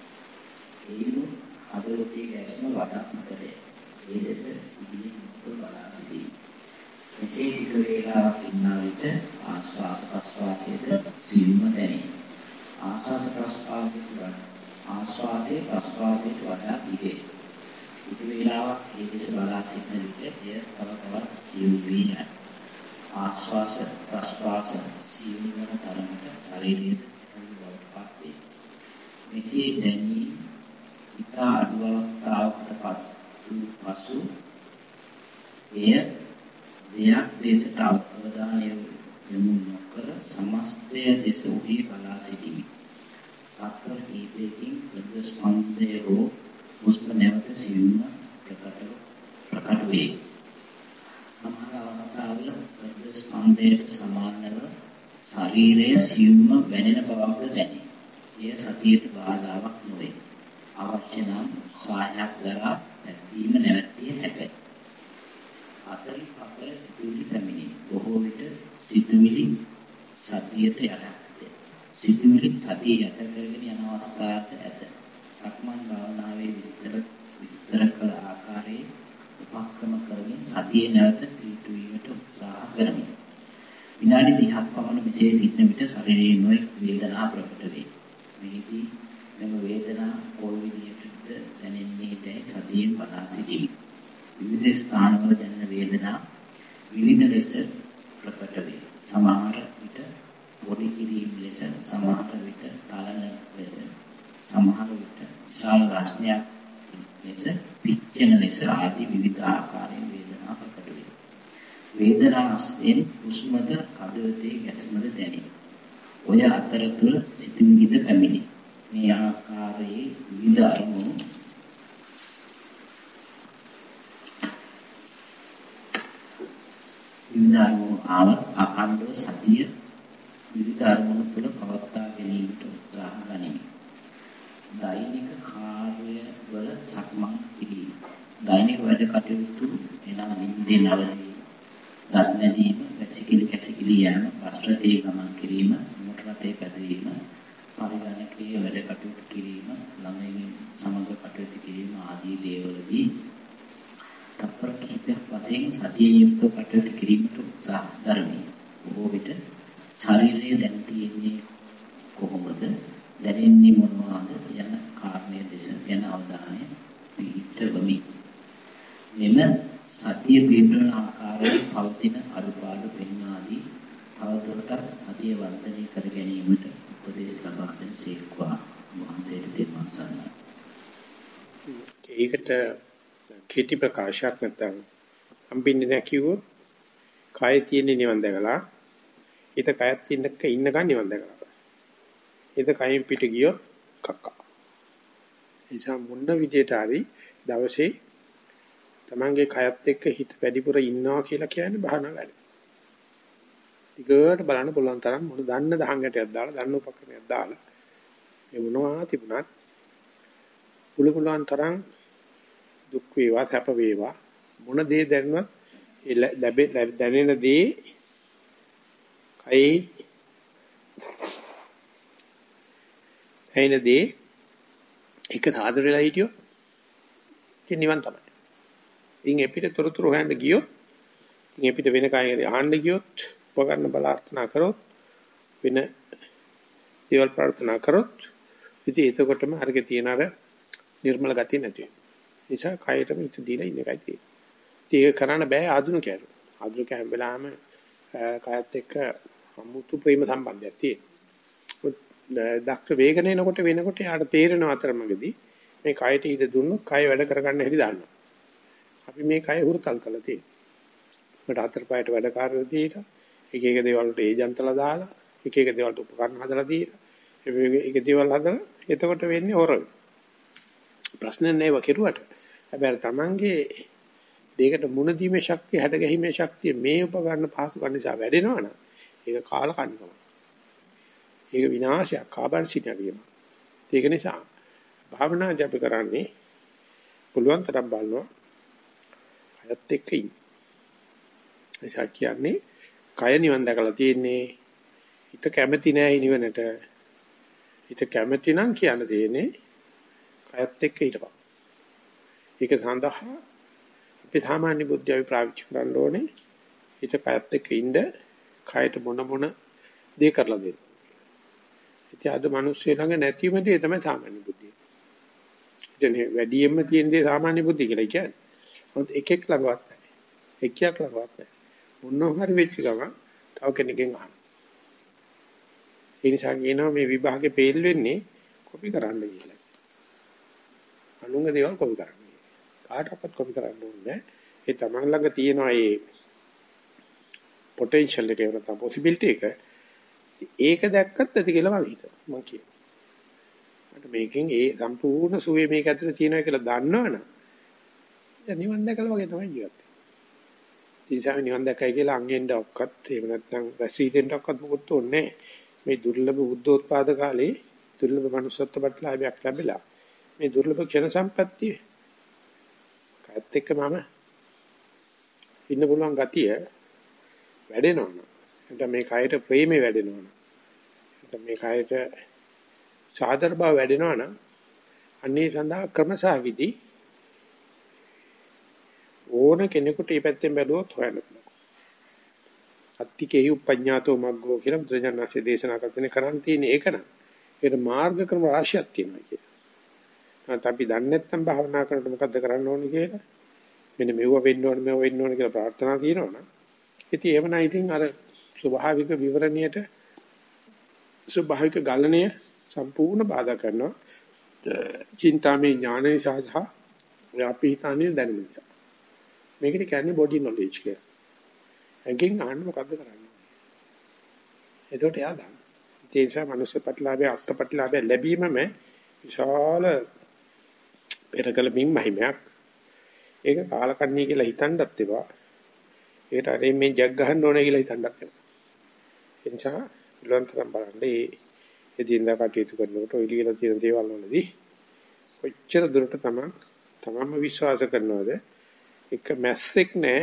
ඒනු අගලදී ගැටම වඩා මතරේ. ඒ දෙස සිටින මුතු බලා සිටී. මෙසේ ටික වේලාවක් ඉන්නා විට ආස්වාස ප්‍රස්වාසයේ සිල්ම දැනේ. ආස්වාස ප්‍රස්වාසයේ වඩා ආස්වාසයේ ප්‍රස්වාසයේ වඩා ඉදේ. ටික වේලාවක් ඒ දෙස බලා සිටින විට එය තව තවත් සියුම් වී යයි. ආස්වාස ප්‍රස්වාස සියුම් වන තරමට ශරීරයේ බවපත් වේ. මෙසේ දැනී ඉතා අඩු අවස්ථාවකටපත් වූ පසු එය දෙයක් දෙසට අවධානය යොමු නොකර සමස්තය දෙස උහි බලා සිටිමි. අතර කීපයකින් හෘද ස්පන්දය හෝ හුස්ම නැවත සියුම්ව ප්‍රකට ප්‍රකට වේ. සමහර අවස්ථාවල හෘද ස්පන්දයට සමානව ශරීරයේ සියුම්ව වැනෙන බවක් දැනේ. එය සතියට බාධාවක් නොවේ. අවශ්‍ය නම් සාහයක් දරා පැවැත්ම නැවැත්තිය හැකියි. අතරින් පතර සිතුවිලි පැමිණේ. බොහෝ විට සිතුවිලි සතියට යටත්. සිතුවිලි සතිය යට කරගෙන යන අවස්ථාවක් ඇත. සක්මන් භාවනාවේ විස්තර විස්තර කළ ආකාරයේ උපක්‍රම කරමින් සතිය නැවත පිටුවීමට උත්සාහ කරමි. විනාඩි තිහක් පමණ මෙසේ සිටින විට ශරීරයේ නොයෙක් වේදනා ප්‍රකට වේ. මේදී මෙම වේදනා කොයි විදිහටද දැනෙන්නේ දැයි සතියෙන් බලා සිටිමි. විවිධ ස්ථානවල දැනෙන වේදනා විවිධ ලෙස ප්‍රකට වේ. සමහර විට බොඩි කිරීම ලෙස, සමහර විට තලන ලෙස, සමහර විට විශාල රස්නයක් ලෙස, පිච්චෙන ලෙස ආදී විවිධ ආකාරයෙන් වේදනා ප්‍රකට වේ. වේදනා අස්යෙන් හුස්මද කඩවතේ ගැස්මද දැනේ. ඔය අතරතුර සිතුවිලිද පැමිණේ. මේ ආකාරයේ විවිධ අරමුණු විවිධ අරමුණු ආවත් අකණ්ඩව සතිය විවිධ අරමුණු තුළ පවත්වා ගැනීමට උත්සාහ ගනිමි. දෛනික කාර්ය වල සක්මන් කිරීම. දෛනික වැඩ කටයුතු එනම් නිින්දේ නවතීම, දත් මැදීම, වැසිකිලි කැසිකිලි යෑම, බස් රථයේ ගමන් කිරීම, මොටර රථයේ පැදවීම, පරිගණකයේ වැඩ කටයුතු කිරීම, ළමයින් සමග කටයුතු කිරීම ආදී දේවලදී තප්පර කිහිපයක් වශයෙන් සතියෙන් යුක්තව කටයුතු කිරීමට උත්සාහ දරමි. බොහෝ විට ශරීරයේ දැන් තියෙන්නේ කොහොමද, දැනෙන්නේ මොනවාද යන කාරණය දෙස ගැන අවධානය පිහිට පිහිටවමි. මෙම සතිය පිහිටවන ආකාරයෙන් පවතින අරුපාඩු පෙන්වාදී තවදුරටත් සතිය වර්ධනය කර ගැනීමට උපදෙස් ලබා දෙන සේක්වා වහන්සේට දෙවන් සන්නයි. ඒකට කීටි ප්‍රකාශයක් නැත්නම් හම්බෙන්නේ නැහැ කිව්වොත් කය තියෙන නිවන් දැකලා හිත කයත් ඉන්නක ඉන්නකන් නිවන් දැකලා. හිත කයින් පිට ගියොත් කක්කා. නිසා මොන විදියට හරි දවසේ තමන්ගේ කයත් එක්ක හිත වැඩිපුර ඉන්නවා කියලා කියන්නේ බහනා වැඩ. ටිකට බලන්න පුළුවන් තරම් මොන දන්න දහංගටයක් දාලා දන්න උපකරණයක් දාලා ඒ මොනවා තිබුණත් පුළු පුළුවන් තරම් දුක් වේවා සැප වේවා මොන දේ දැනුවත් ඒ ලැබෙ දැනෙන දේ කයි ඇයින දේ එක සාදර වෙලා හිටියෝ ඉතින් නිවන් තමයි. ඉන් එපිට තොරතුරු හොයන්න ගියොත් ඉන් එපිට වෙන කායකට අහන්න ගියොත් උපකරණ බල අර්ථනා කරොත් වෙන දේවල් ප්‍රාර්ථනා කරොත් ඉතින් එතකොටම අරගේ තියන අර නිර්මල ගතිය නැති වෙනවා. නිසා කයටම ඉත දීලා ඉන්න එකයි තියෙන්නේ. ඉතින් ඒක කරන්න බෑ ආධුනිකයන්ට. ආධුනිකයන් හැම වෙලාවෙම කයත් එක්ක අමුතු ප්‍රේම සම්බන්ධයක් තියෙනවා. දක්ෂ වේගන එනකොට වෙනකොට යාට තේරෙන අතරමඟදී මේ කයට ඊට දුන්නොත් කය වැඩ කරගන්න හැටි දාන්නවා. අපි මේ කය හුරුතල් කරලා තියෙනවා. මට හතර පහට වැඩ කාර්යය දීලා එක එක දේවල් වලට ඒජන්තලා දාලා එක එක දේවල්ට උපකරණ හදලා දීලා ඒක දේවල් හදලා එතකොට වෙන්නේ හොරයි. ප්‍රශ්න නෑව කෙරුවට. හැබැයි තමන්ගේ දෙයකට මුණ දීමේ ශක්තිය හැඩ ගැහිමේ ශක්තිය මේ උපකරණ පහසු කරන නිසා වැඩෙනවනම් ඒක කාල කන්නකම. ඒක විනාශයක් කාබන් සිටිනවා. ඒක නිසා භාවනාදී අපි කරන්නේ පුළුවන් තරම් බලනවා කයත් එක්ක ඉන්න. ඒසක් කියන්නේ කය නිවන් දැකලා තියෙන්නේ හිත කැමති නෑ නිවනට. හිත කැමති නම් කියන්න තියෙන්නේ කයත් එක්ක හිටපන්. ඒක සඳහා අපි සාමාන්‍ය බුද්ධිය අපි පාවිච්චි කරන්න ඕනේ හිත කයත් එක්ක ඉන්න කයට මොන මොන දේ කරලා දෙන්න. ඉතින් අද මිනිස්සු ළඟ නැතිම දේ තමයි සාමාන්‍ය බුද්ධිය. ඉතින් වැඩියෙන්ම තියෙන දේ සාමාන්‍ය බුද්ධිය කියලා කියන්නේ. මොකද එකෙක් ළඟවත් නැහැ. එක්කයක් ළඟවත් නැහැ. මොනවා හරි වෙච්ච ගමන් තව කෙනෙක්ගෙන් අහන්න. ඒ නිසා කියනවා මේ විභාගේ ෆේල් වෙන්නේ කොපි කරන්න කියලා. අනුංග දේවල් කොපි කරන්නේ. කාටවත් කොපි කරන්න ඕනේ නැහැ. ඒ තමන් ළඟ තියෙන ඒ potential එක නැත්නම් possibility එක ඒක දැක්කත් ඇති කියලා මම හිතනවා. මම කියනවා. මට මේකෙන් ඒ සම්පූර්ණ සුවේ මේක ඇතුලේ තියෙනවා කියලා දන්නවනම් දැන් නිවන් දැකලා වගේ තමයි ජීවත් වෙන්නේ. ඉතින් නිවන් දැකයි කියලා අංගෙන්ද ඔක්කත් එහෙම නැත්නම් වැසීදෙන්ද ඔක්කත් මොකොත් ඕනේ මේ දුර්ලභ බුද්ධෝත්පාද කාලේ දුර්ලභ manussත්ව ප්‍රතිලාභයක් ලැබිලා මේ දුර්ලභ ක්ෂණ සම්පත්තිය කයත් එක්ක මම ඉන්න පුළුවන් ගතිය වැඩෙනවනම් නැත්නම් මේ කයට ප්‍රේමේ වැඩෙනවනම් නැත්නම් මේ කයට සාදර බව වැඩෙනවනම් අන්නේ සඳහා ක්‍රමසා විදි ඕන කෙනෙකුට මේ පැත්තෙන් බැලුවොත් හොයන්න පුළුවන්. අත්තිකේහි උපඤ්ඤාතෝ මග්ගෝ කියලා බුදුරජාණන්සේ දේශනා කරන්නේ කරන් තියෙන එක නම් ඒකට මාර්ග ක්‍රම රාශියක් තියෙනවා කියලා. නැත්නම් අපි දන්නේ නැත්නම් භාවනා කරනකොට මොකද්ද කරන්න ඕනේ කියලා මෙන්න මෙව වෙන්න ඕනේ මෙව වෙන්න ඕනේ කියලා ප්‍රාර්ථනා තියෙනවනම් ඉතින් එහෙම නම් ඉතින් අර ස්වභාවික විවරණයට ස්වභාවික ගලණය සම්පූර්ණ බාධා කරනවා. චින්තාමේ ඥානය සහ අපි හිතන්නේ දැනුම නිසා. මේකට කියන්නේ බොඩි නොලෙජ් කියලා. එකකින් අහන්න මොකද්ද කරන්නේ? එතකොට එයා දන්න. ඒ නිසා මනුෂ්‍ය ප්‍රතිලාභය අත්ත් ප්‍රතිලාභය ලැබීමම විශාල පෙරකල බින් මහිමයක්. ඒක කාලකන්ණී කියලා හිතන්නත් එපා. ඒකට අර මේ ජග් ගහන්න ඕනේ කියලා හිතන්නත් එපා. ඒ නිසා ලොන්තරම් බලන්න මේ එදින්දා කටයුතු කරනකොට ඔය ලියලා තියෙන දේවල් වලදී කොච්චර දුරට තමයි තමන්ම විශ්වාස කරනවද? එක මැස්සෙක් නෑ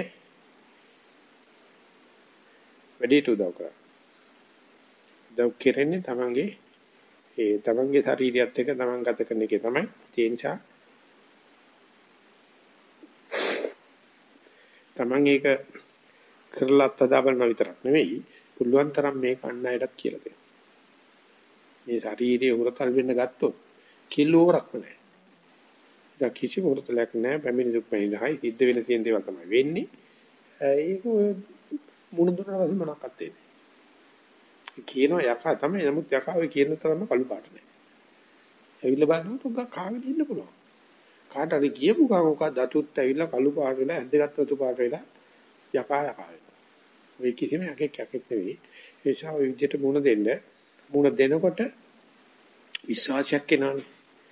වැඩිට උදව් කරා. උදව් කරන්නේ තමන්ගේ ඒ තමන්ගේ ශරීරයත් එක්ක තමන් ගත කරන එකේ තමයි. ඒ නිසා තමන් ඒක කරලා අත්දැක බලන විතරක් නෙවෙයි පුළුවන් තරම් මේක අන් අයටත් කියලා දෙන්න. මේ ශරීරයේ උරතල් වෙන්න ගත්තොත් කිලෝරක්ම නැහැ. ඒක කිසි මොහොතක් නෑ පැමිණි දුක් වෙනදායි සිද්ධ වෙන තියෙන දේවල් තමයි වෙන්නේ. ඒක මුණු දුන්නා වගේ මොනක්වත් වෙන්නේ. කියනවා යකා තමයි නමුත් යකා ඔය කියන තරම කළු පාට නෑ. ඇවිල්ලා බලනකොට උගා කාගෙන ඉන්න පුළුවන්. කාට හරි කියපු ගමක දතුත් ඇවිල්ලා කළු පාට වෙලා ඇද්දගත් වතු පාට වෙලා යකා යකා වෙනවා. ඔය කිසිම යකෙක් යකෙක් නෙවෙයි. ඒ නිසා ඔය විදිහට මුණ දෙන්න මුණ දෙනකොට විශ්වාසයක් එනවනේ.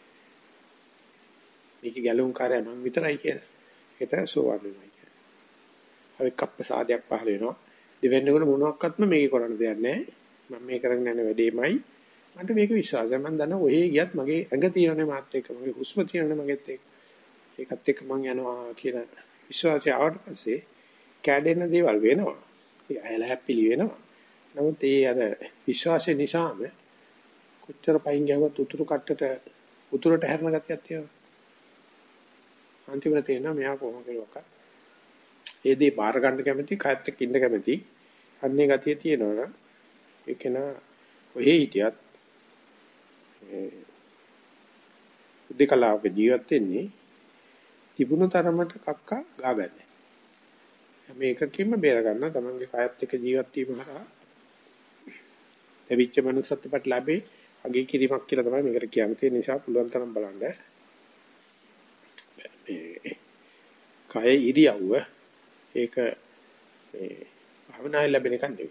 මේක ගැලුම් කාර්යය මම විතරයි කියන. ඒක තමයි සෝවාන් වෙනවා කියන්නේ. අපි කප්පසාදයක් පහල වෙනවා. දෙවෙන්නකොට මොනවාක්වත්ම මේක කරන්න දෙයක් නැහැ. මම මේ කරගෙන යන වැඩේමයි. මන්ට මේක විශ්වාසයි. මම දන්නවා ඔහේ ගියත් මගේ ඇඟ තියෙනනේ මාත් එක්ක. මගේ හුස්ම තියෙනනේ මගෙත් එක්ක. ඒකත් එක්ක මම යනවා කියලා විශ්වාසය ආවට පස්සේ කැඩෙන දේවල් වෙනවා. ඒ ඇල හැප්පිලි වෙනවා. නමුත් ඒ අර විශ්වාසය නිසාම කොච්චර පයින් ගියවත් උතුරු කට්ටට උතුරට හැරෙන ගතියක් තියෙනවා. අන්තිමට තේනවා මෙයා කොහොම කරුවක්ද? ඒ දේ බාර ගන්න කැමති, කයත් එක්ක ඉන්න කැමති. අන්නේ ගතිය තියෙනවා නම් ඒක නා ඔහේ හිටියත් ඒ දෙකලාවක ජීවත් වෙන්නේ තිබුණු තරමට කක්කා ගාගන්නේ. මේකකින්ම බේර ගන්න තමන්ගේ කයත් එක්ක ජීවත් වීම හරහා ලැබිච්ච මනුස්සත්ව ප්‍රතිලාභේ අගේ කිරීමක් කියලා තමයි මේකට කියන්නේ. ඒ නිසා පුළුවන් තරම් බලන්න මේ කය ඉරියව්ව ඒක මේ භවනායි ලැබෙන එකක් නෙවෙයි.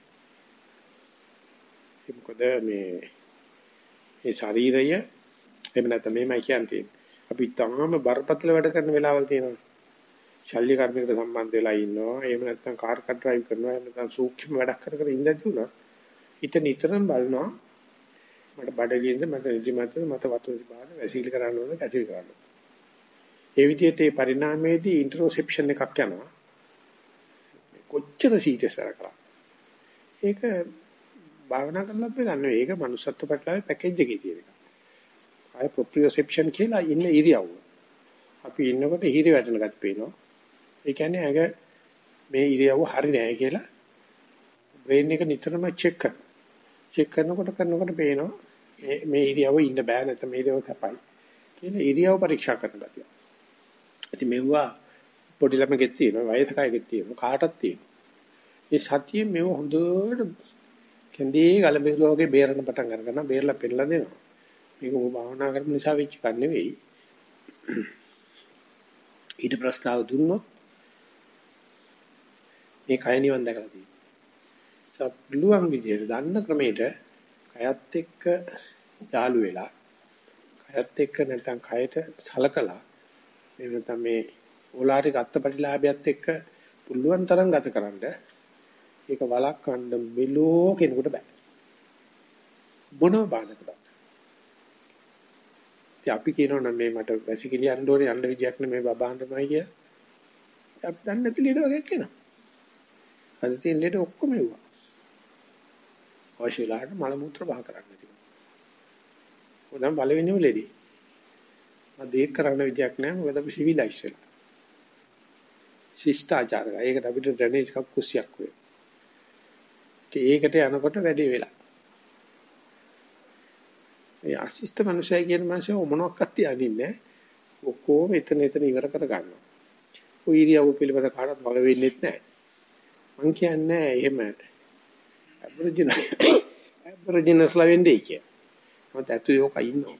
ඒක මොකද මේ මේ ශරීරය එහෙම නැත්නම් මේමයි කියන්නේ. අපි තාම බරපතල වැඩ කරන වෙලාවල් තියෙනවා. ශල්‍ය කර්මයකට සම්බන්ධ වෙලා ඉන්නවා. එහෙම නැත්නම් කාර් එක ඩ්‍රයිව් කරනවා. එහෙම නැත්නම් සූක්ෂම වැඩක් කර කර ඉඳලා තිබුණා. ඊට නිතරම බලනවා මට බඩගින්ද මට නිදිමතද මට වතුර දිබාද වැසිකිලි කරන්න ඕනද කැසිලි කරන්න ඕනද. ඒ විදිහට ඒ පරිණාමයේදී ඉන්ට්‍රොසෙප්ෂන් එකක් යනවා. කොච්චර සීතසර කරා. ඒක භාවනා කරලා අපි ගන්න ඒක manussත්ව පැටලාවේ පැකේජ් එකේ තියෙන එක. ආය ප්‍රොප්‍රියොසෙප්ෂන් කියලා ඉන්න ඉරියව්ව. අපි ඉන්නකොට හිරි වැටෙන ගතිය පේනවා. ඒ කියන්නේ ඇඟ මේ ඉරියව්ව හරි නෑ කියලා බ්‍රේන් එක නිතරම චෙක් කරනවා. චෙක් කරනකොට කරනකොට පේනවා මේ මේ ඉරියව්ව ඉන්න බෑ නැත්නම් මේ ඉරියව්ව තපයි. කියලා ඉරියව් පරීක්ෂා කරන ගතිය. ඉතින් මෙවුවා පොඩි ළමෙක්ගෙත් තියෙනවා, වයසකයෙක්ගෙත් තියෙනවා, කාටත් තියෙනවා. මේ සතිය මෙව හොඳට කැඳේ ගලබෙලා වගේ බේරන පටන් ගන්නවා, බේරලා පෙන්නලා දෙනවා. මේක ඔබ භාවනා කරන නිසා වෙච්ච එකක් නෙවෙයි. ඊට ප්‍රස්තාව දුන්නොත් මේ කය නිවන් දැකලා තියෙනවා. සප්ලුවන් විදියට දන්න ක්‍රමයට කයත් එක්ක යාළු වෙලා, කයත් එක්ක නැත්නම් කයට සලකලා මේ නැත්නම් මේ ඕලාරික අත්පටිලාභයත් එක්ක පුළුවන් තරම් ගතකරනද ඒක වළක්වන්න මෙලෝ කෙනෙකුට බෑ. මොනම බාධකද? ඉතින් අපි කියනවා නම් මේ මට වැසිකිලි යන්න ඕනේ යන්න විදියක් නෙමෙයි බබාන්නමයි කිය. අපි දන්නේ නැති ලීඩ වගේ කියනවා. අද තියෙන ලීඩ ඔක්කොම එවුවා. අවශ්‍යලාට මල මුත්‍ර බහ කරන්න තියෙනවා. උදම් බලවෙන්නේම ලෙඩේ. මම දෙයක් කරන්න විදියක් නැහැ මොකද අපි සිවිලයිස් වෙලා. ශිෂ්ටාචාරය. ඒකට අපිට ඩ්‍රේනේජ් එකක් කුස්සියක් වෙයි. ඒකට යනකොට වැඩි වෙලා. ඒ අසිස්ට මනුෂ්‍යය කියන මනුෂ්‍යය මොනක්වත් තියන්නේ නැහැ. ඔක්කොම එතන එතන ඉවර කර ගන්නවා. ඔය ඉරියව්ව පිළිබඳ කාටවත් වග වෙන්නේ නැහැ. මං කියන්නේ එහෙම ඇබරිජිනල් ඇබරිජිනල්ස්ලා වෙන්නේ කිය. මොකද ඇතුලේ ඔක ඉන්නවා.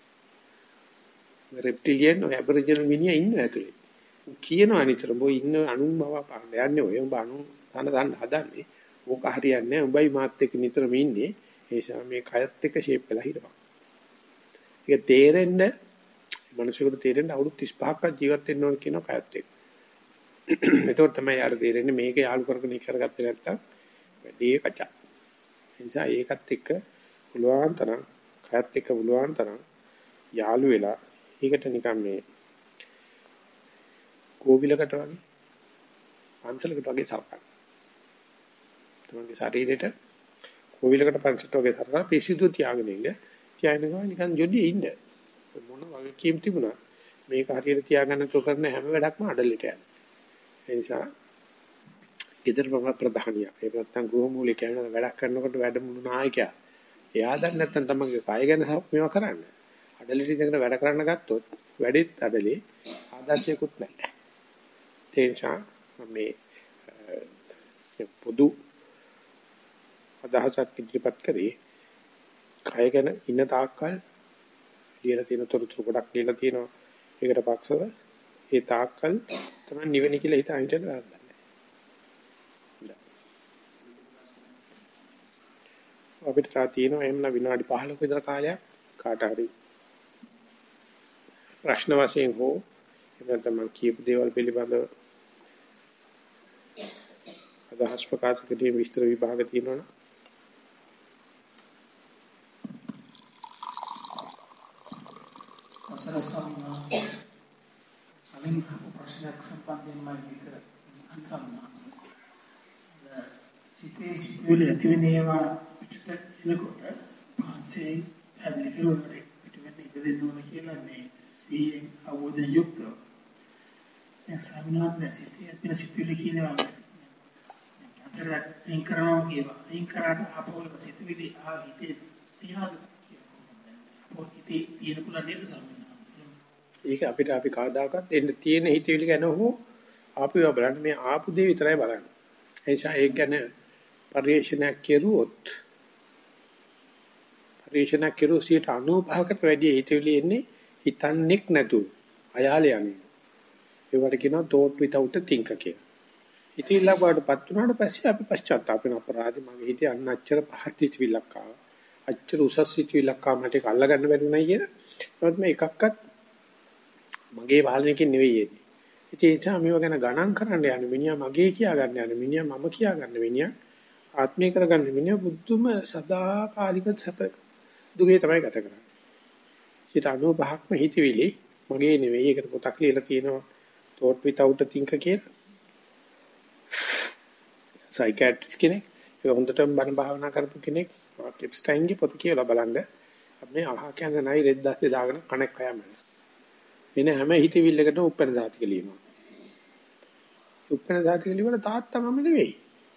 රෙප්ටිලියන් ඔය ඇබරිජිනල් මිනිහා ඉන්නවා ඇතුලේ. කියනවා නිතරම ඔය ඉන්න අනුන් බව පාන්න යන්නේ ඔය උඹ අනුන් තන තන හදන්නේ. ඕක හරියන්නේ නැහැ. උඹයි මාත් එක්ක නිතරම ඉන්නේ. ඒ නිසා මේ කයත් එක්ක ෂේප් වෙලා හිටපන්. ඒක තේරෙන්න මනුස්සයෙකුට තේරෙන්න අවුරුදු තිස් පහක්වත් ජීවත් වෙන්න ඕන කියන කයත් එක්ක. එතකොට තමයි යාර තේරෙන්නේ මේක යාළු කරගෙන ඉකරගත්තේ නැත්තම් වැඩි කචා. ඒ නිසා ඒකත් එක්ක පුළුවන් තරම් කයත් එක්ක පුළුවන් තරම් යාළු වෙලා ඒකට නිකන් මේ කෝවිලකට වගේ පන්සලකට වගේ සලකන්න. තමන්ගේ ශරීරයට කෝවිලකට පන්සලකට වගේ සලකලා පිසිදු තියාගෙන ඉන්න. තියාගෙනවා නිකන් ජොඩි ඉන්න. මොන වගේ කීම් තිබුණා. මේක හරියට තියාගන්න තෝ කරන හැම වැඩක්ම අඩලෙට යනවා. ඒ නිසා ඊතර ප්‍රධානිය. ඒ නැත්තම් ගෘහමූලිකයන් වැඩක් කරනකොට වැඩමුළු නායකයා. එයා දැන් නැත්තම් තමන්ගේ කය ගැන මේවා කරන්න. අඩලෙට ඉඳගෙන වැඩ කරන්න ගත්තොත් වැඩෙත් අඩලේ ආදර්ශයකුත් නැහැ. ඒ නිසා මේ පොදු අදහසක් ඉදිරිපත් කරේ කය ගැන ඉන්න තාක්කල් ලියලා තියෙන තොරතුරු ගොඩක් ලියලා තියෙනවා. ඒකට පක්ෂව ඒ තාක්කල් තමයි නිවෙන කියලා හිතා හිතන වැරද්දක් නැහැ. අපිට තා තියෙනවා එහෙම විනාඩි පහළක විතර කාලයක් කාට හරි ප්‍රශ්න වශයෙන් හෝ එහෙම තමයි කියපු දේවල් පිළිබඳව අදහස් ප්‍රකාශ කිරීම විස්තර විභාග තියෙනවනේ. සරසම්මාස අලින් ප්‍රශ්නයක් සම්බන්ධයෙන් මම විතර අන්තම්මාස සිතේ සිතුවිලි ඇතිවෙනවා පිටට එනකොට පස්සේ ඇදලි කරුවට පිටවෙන්න ඉඩ දෙන්න ඕන කියලා මේ සීයෙන් අවබෝධයෙන් යුක්තව ඒ සම්මාසයේ සිතේ ඇතිවෙන සිතුවිලි කියනවා අතර එන් කරනවා කියනවා එන් කරාට අපෝල සිතුවිලි ආ හිතේ තියාද කියනවා පොකිතේ තියෙන කුල නේද සම්මා ඒක අපිට අපි කවදාකවත් එන්න තියෙන හිතවිලි ගැන හෝ ආපුව බලන්න මේ ආපු දේ විතරයි බලන්න. ඒ නිසා ඒක ගැන පරිශනාවක් කෙරුවොත් පරිශනාවක් කෙරුවොත් අනූපහකට වැඩි හිතවිලි එන්නේ හිතන්නේක් නැතුව අයාලේ යන්නේ. ඒවට කියනවා thought without a thinker කියලා. හිතවිල්ල වලටපත් වුණාට පස්සේ අපි පශ්චාත්තාප වෙන අපරාධي මගේ හිතේ අන්න අච්චර පහත් හිතවිල්ලක් ආවා. අච්චර උසස් හිතවිල්ලක් ආව මට ඒක අල්ලගන්න බැරි වුණා කියලා. ඒවත් මේ එකක්වත් මගේ පාලනයකින් නෙවෙයි එන්නේ. ඉතින් ඒ නිසා මේව ගැන ගණන් කරන්න යන මිනිහා මගේ කියා ගන්න යන මිනිහා මම කියා ගන්න මිනිහා ආත්මය කරගන්න මිනිහා බුද්ධම සදාකාලික සැප දුකේ තමයි ගත කරන්නේ. ඊට අනුභවක්ම හිතවිලි මගේ නෙවෙයි. ඒකට පොතක් ලියලා තියෙනවා thought without a thinker කියලා. සයිකියාට්‍රිස්ට් කෙනෙක් ඒක හොඳටම බණ භාවනා කරපු කෙනෙක් ක්ලිප්ස්ටයින්ගේ පොත කියලා බලන්න. අපි අහහ කියන්නේ නයි රෙද්ද ඇස්සේ දාගෙන කණක් කයම. එන හැම හිතවිල්ලකටම උප්පැන්න සාතික ලියනවා. උප්පැන්න සාතික ලියවල තාත්තා මම නෙවෙයි.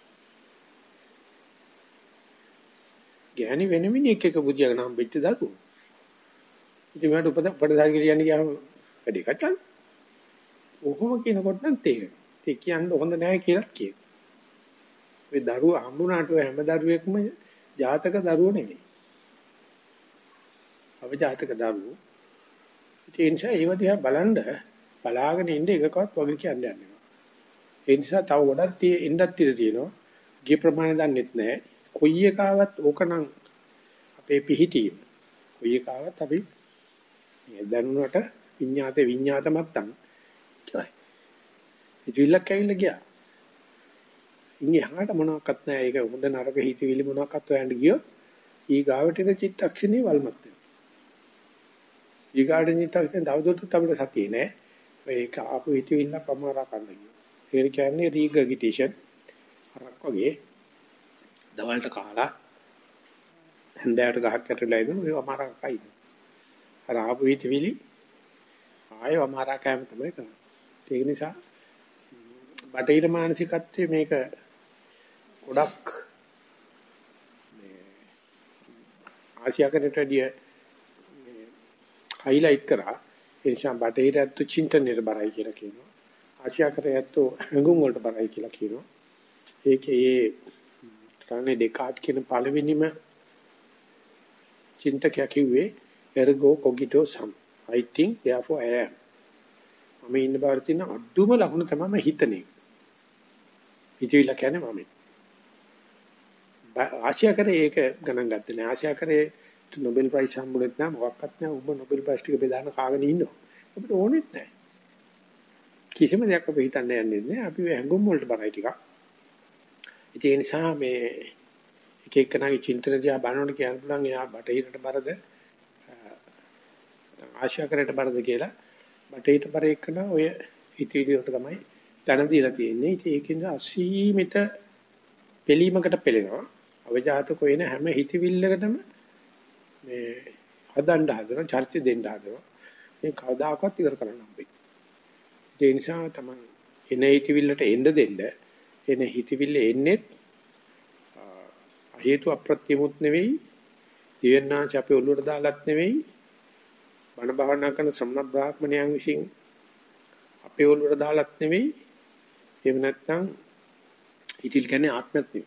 ගෑණි වෙන මිනිහෙක් එක බුදියාගෙන හම්බෙච්ච දරුවෝ. ඉතින් මට උපත උප්පැන්න සාතික ලියන්න ගියාම වැඩි කචල්. ඔහොම කියනකොට නම් තේරෙනවා. ඒ කියන්නේ හොඳ නැහැ කියලා කියනවා. ඒ දරුවා හම්බුනාට හැම දරුවෙක්ම ජාතක දරුවෝ නෙවෙයි. අවජාතක දරුවෝ. ඒ නිසා ඒව දිහා බලන්න බලාගෙන ඉන්න එකකවත් වගේ කියන්න යන්නේ. ඒ නිසා තව ගොඩක් tie ඉන්නත් ඉඳ තියෙනවා. ගිය ප්‍රමාණය දන්නෙත් නැහැ. කොයි එකාවත් ඕකනම් අපේ පිහිටීම. කොයි එකාවත් අපි මේ දැනුණට විඤ්ඤාතේ විඤ්ඤාත මත්තන් ඉතරයි. ඉතිවිල්ලක් ඇවිල්ලා ගියා. ඉන්නේ හාට මොනවත් නැහැ. ඒක හොඳ නරක හිතවිලි මොනවත් හොයන්න ගියොත් ඊ ගාවට ඉන චිත්තක්ෂණේ වල්මත් වෙනවා. ඊගාඩනිටක්සෙන් දවදොටත් අපිට සතියේ නෑ. ඒක ආපු හිතවිල්ල ප්‍රමාණා කරන්න කියනවා. ඒක කියන්නේ රීගගිටේෂන්. අරක් වගේ දවල්ට කාලා හන්දෑවට ගහක් යටලා ඉඳන් ඔය අමාරක් කයිද. අර ආපු හිතවිලි ආයෙ අමාරා කෑම තමයි කරන්නේ. ඒක නිසා බටහිර මානසිකත්වයේ මේක ගොඩක් මේ ආසියාකරට වැඩිය හයිලයිට් කරා. ඒ නිසා බටහිර ඇත්තු චින්තනයේ බරයි කියලා කියනවා. ආසියාකරයේ ඇත්තු හඟුම් වලට බරයි කියලා කියනවා. ඒකේ ඒ ට්‍රානේ ඩෙකාට් කියන පළවෙනිම චින්තකයා කිව්වේ ergo cogito sum. I think therefore I am. මම ඉන්න බාර තියෙන අඩුම ලකුණ තමයි හිතන්නේ. හිතවිල්ල කියන්නේ මම. ආසියාකරයේ ඒක ගණන් ගත්තේ නෑ. ආසියාකරයේ නොබෙල් ප්‍රයිස් හම්බුනේත් නෑ මොකක්වත් නෑ. ඔබ නොබෙල් ප්‍රයිස් ටික බෙදාන කාගෙන ඉන්නවා. අපිට ඕනෙත් නෑ. කිසිම දෙයක් අපි හිතන්නේ යන්නේ නෑ. අපි හැංගුම් වලට බරයි ටිකක්. ඒ නිසා මේ එක එකනාගේ චින්තන දිහා බලනකොට කියන්න පුළුවන් එයා බටහිරට බරද ආසියාකරයට බරද කියලා. බටහිරට බර එක්කන ඔය හිතවිලි වලට තමයි දැන දීලා තියෙන්නේ. ඒකෙන් අසීමිත පිළීමකට පෙළෙනවා. අවජාතක වෙන හැම හිතවිල්ලකටම මේ හදන්න හදන චර්ච දෙන්න හදනවා. මේ කවදාකවත් ඉවර කරන්න හම්බෙන්නේ. ඒ නිසා තමයි එන හිතවිල්ලට එන්න දෙන්න. එන හිතවිල්ල එන්නේ හේතු අප්‍රත්‍යමුත් නෙවෙයි. දිවෙන්නාච අපේ ඔළුවට දාලත් නෙවෙයි. බණ භාවනා කරන සම්මත බ්‍රාහ්මණයන් විසින් අපේ ඔළුවට දාලත් නෙවෙයි. එහෙම නැත්නම් හිතිල් කියන්නේ ආත්මයක් නෙවෙයි.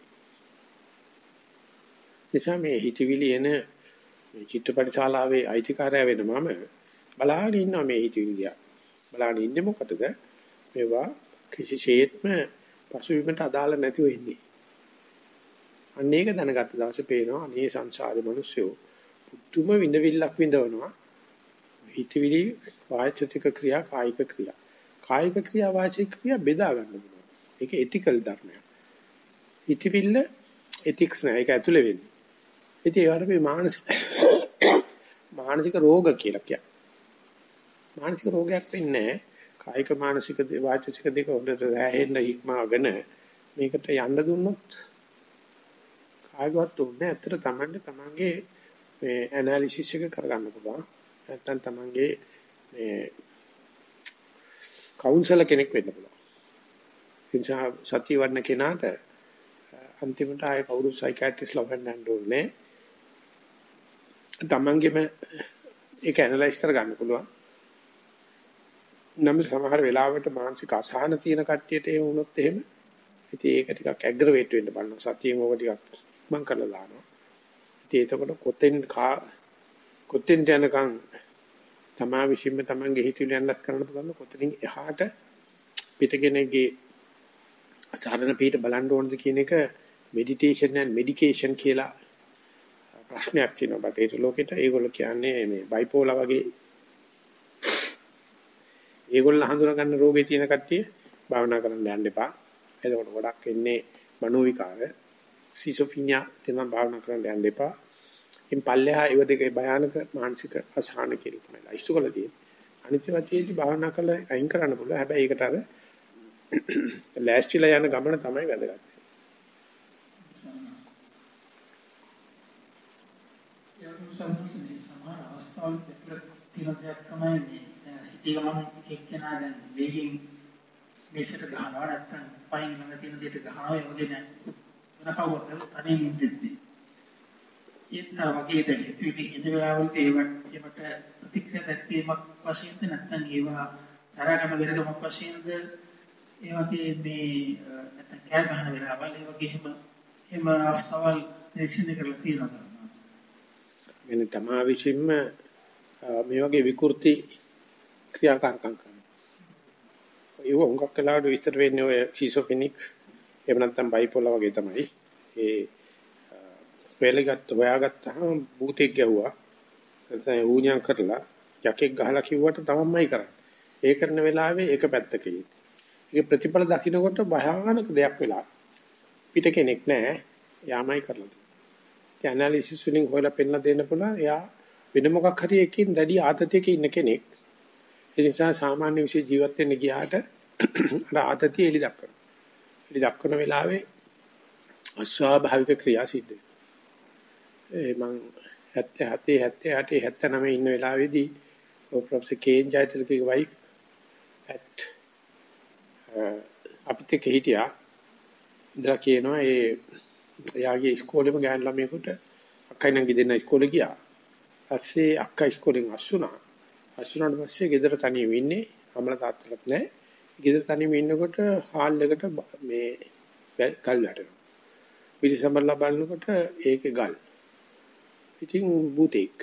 නිසා මේ හිතවිලි එන චිත්‍රපට ශාලාවේ අයිතිකාරය වෙන මම බලාගෙන ඉන්නවා මේ හිතවිලි දිහා. බලාගෙන ඉන්නේ මොකටද? මේවා කිසිසේත්ම පසුබිමට අදාළ නැතිව ඉන්නේ. අන්න ඒක දැනගත්ත දවසේ පේනවා අනේ සංසාරේ මිනිස්සු පුදුම විඳවිල්ලක් විඳවනවා. හිතවිලි වාචික ක්‍රියා කායික ක්‍රියා. කායික ක්‍රියා වාචික ක්‍රියා බෙදා ගන්න පුළුවන්. ඒක එතිකල් ධර්මයක්. හිතවිල්ල එතික්ස් නෑ ඒක ඇතුලේ වෙන්නේ. ඉතින් ඒ වගේ මානසික මානසික රෝග කියලා කියනවා. මානසික රෝගයක් වෙන්නේ කායික මානසික වාචික දෙක හොඳට රැහෙන්න හික්මාගෙන මේකට යන්න දුන්නොත් කායවත් උන්නේ ඇත්තට Tamanne Tamanගේ මේ ඇනලිසිස් එක කරගන්න පුළුවන්. නැත්තම් Tamanගේ මේ කවුන්සලර් කෙනෙක් වෙන්න පුළුවන්. එනිසා සත්‍ය වර්ණ කෙනාට අන්තිමට ආයේ කවුරු සයිකියාට්‍රිස්ට් ලවන්න ඕනේ. තමන්ගේම ඒක ඇනලයිස් කරගන්න පුළුවන්. නම් සමහර වෙලාවට මානසික අසහන තියෙන කට්ටියට එහෙම වුණොත් එහෙම ඉතින් ඒක ටිකක් ඇග්‍රවේට් වෙන්න බලනවා. සතියෙම ඕක ටිකක් මං කරලා දානවා. ඉතින් එතකොට කොතෙන් කා කොතෙන් යනකම් තමා විශ්ීම තමන්ගේ හිතවිලි යන්නත් කරන්න පුළුවන්. කොතනින් එහාට පිටකෙනෙක්ගේ සාධන පිට බලන්න ඕනද කියන එක මෙඩිටේෂන් and මෙඩිකේෂන් කියලා ප්‍රශ්නයක් තියෙනවා. බටේට ලෝකෙට ඒගොල්ලෝ කියන්නේ මේ බයිපෝලා වගේ ඒගොල්ලෝ හඳුනා ගන්න රෝගේ තියෙන කට්ටිය භාවනා කරන්න යන්න එපා. එතකොට ගොඩක් ඉන්නේ මනෝ විකාර සිසොෆිනියා තේම භාවනා කරන්න යන්න එපා. ඉන් පල්ලෙහා ඒව දෙකේ භයානක මානසික අසහන කියලා තමයි ලයිස්තු කරලා තියෙන්නේ. අනිත් වචේදී භාවනා කරලා අයින් කරන්න පුළුවන්. හැබැයි ඒකට අර ලෑස්තිලා යන ගමන තමයි වැදගත්. සම්පූර්ණ සමාන අවස්ථාවල තියෙන දෙයක් තමයි මේ හිතේ ගමන් එක්කෙනා දැන් වේගින් මේසට ගහනවා නැත්නම් පයින් ළඟ තියෙන දෙයට ගහනවා ඒ වගේ නෑ වෙන කවුරුත් අනේ නිද්දෙද්දි ඒත් වගේ දැන් හිතුවේ ඉඳ වෙලාවලට ඒවට ඒවට ප්‍රතික්‍රියා දැක්වීමක් වශයෙන්ද නැත්නම් ඒවා තරගම වෙනකමක් වශයෙන්ද ඒ වගේ මේ නැත්නම් කෑ ගහන වෙලාවල් ඒ වගේ එහෙම එහෙම අවස්ථාවල් නිරීක්ෂණය කරලා තියෙනවා. මෙන්න තමා විසින්ම මේ වගේ විකෘති ක්‍රියාකාරකම් කරනවා. ඒව හුඟක් කලාවට විස්තර වෙන්නේ ඔය ෂිසොෆ්‍රෙනික් එහෙම නැත්නම් බයිපෝලා වගේ තමයි. ඒ වෙලගත් හොයාගත්තාම භූතෙක් ගැහුවා. නැත්නම් ඌණියම් කරලා යකෙක් ගහලා කිව්වට තමන්මයි කරන්නේ. ඒ කරන වෙලාවේ එක පැත්තක ඉන්නේ. ඒක ප්‍රතිඵල දකින්නකොට භයානක දෙයක් වෙලා. පිට කෙනෙක් නැහැ. යාමයි කරලා තියෙන්නේ. ඇනලිසිස් වලින් හොයලා පෙන්නලා දෙන්න පුළුවන්. එයා වෙන මොකක් හරි එකකින් දැඩි ආතතියක ඉන්න කෙනෙක්. ඒ නිසා සාමාන්‍ය විශ්ව ජීවත් වෙන්න ගියාට අර ආතතිය එලි දක්වනවා. එලි දක්වන වෙලාවේ අස්වාභාවික ක්‍රියා සිද්ධ වෙනවා. ඒ මං හැත්තෑ හතේ හැත්තෑ අටේ හැත්තෑ නවයේ ඉන්න වෙලාවේදී ඔය ප්‍රොෆෙසර් කේන් ජයතිලකගේ වයිෆ් at අපිට හිටියා. ඉඳලා කියනවා ඒ එයාගේ ඉස්කෝලේම ගෑනු ළමයෙකුට අක්කයි නංගි දෙන්න ඉස්කෝලේ ගියා. ඊපස්සේ අක්කා ඉස්කෝලෙන් අස්සුනා. අස්සුනාට පස්සේ ගෙදර තනියම ඉන්නේ. අම්මලා තාත්තලාත් නැහැ. ගෙදර තනියම ඉන්නකොට හාල් එකට මේ ගල් වැටෙනවා. පිටිසම්බරලා බලනකොට ඒකේ ගල්. ඉතින් භූතෙක්.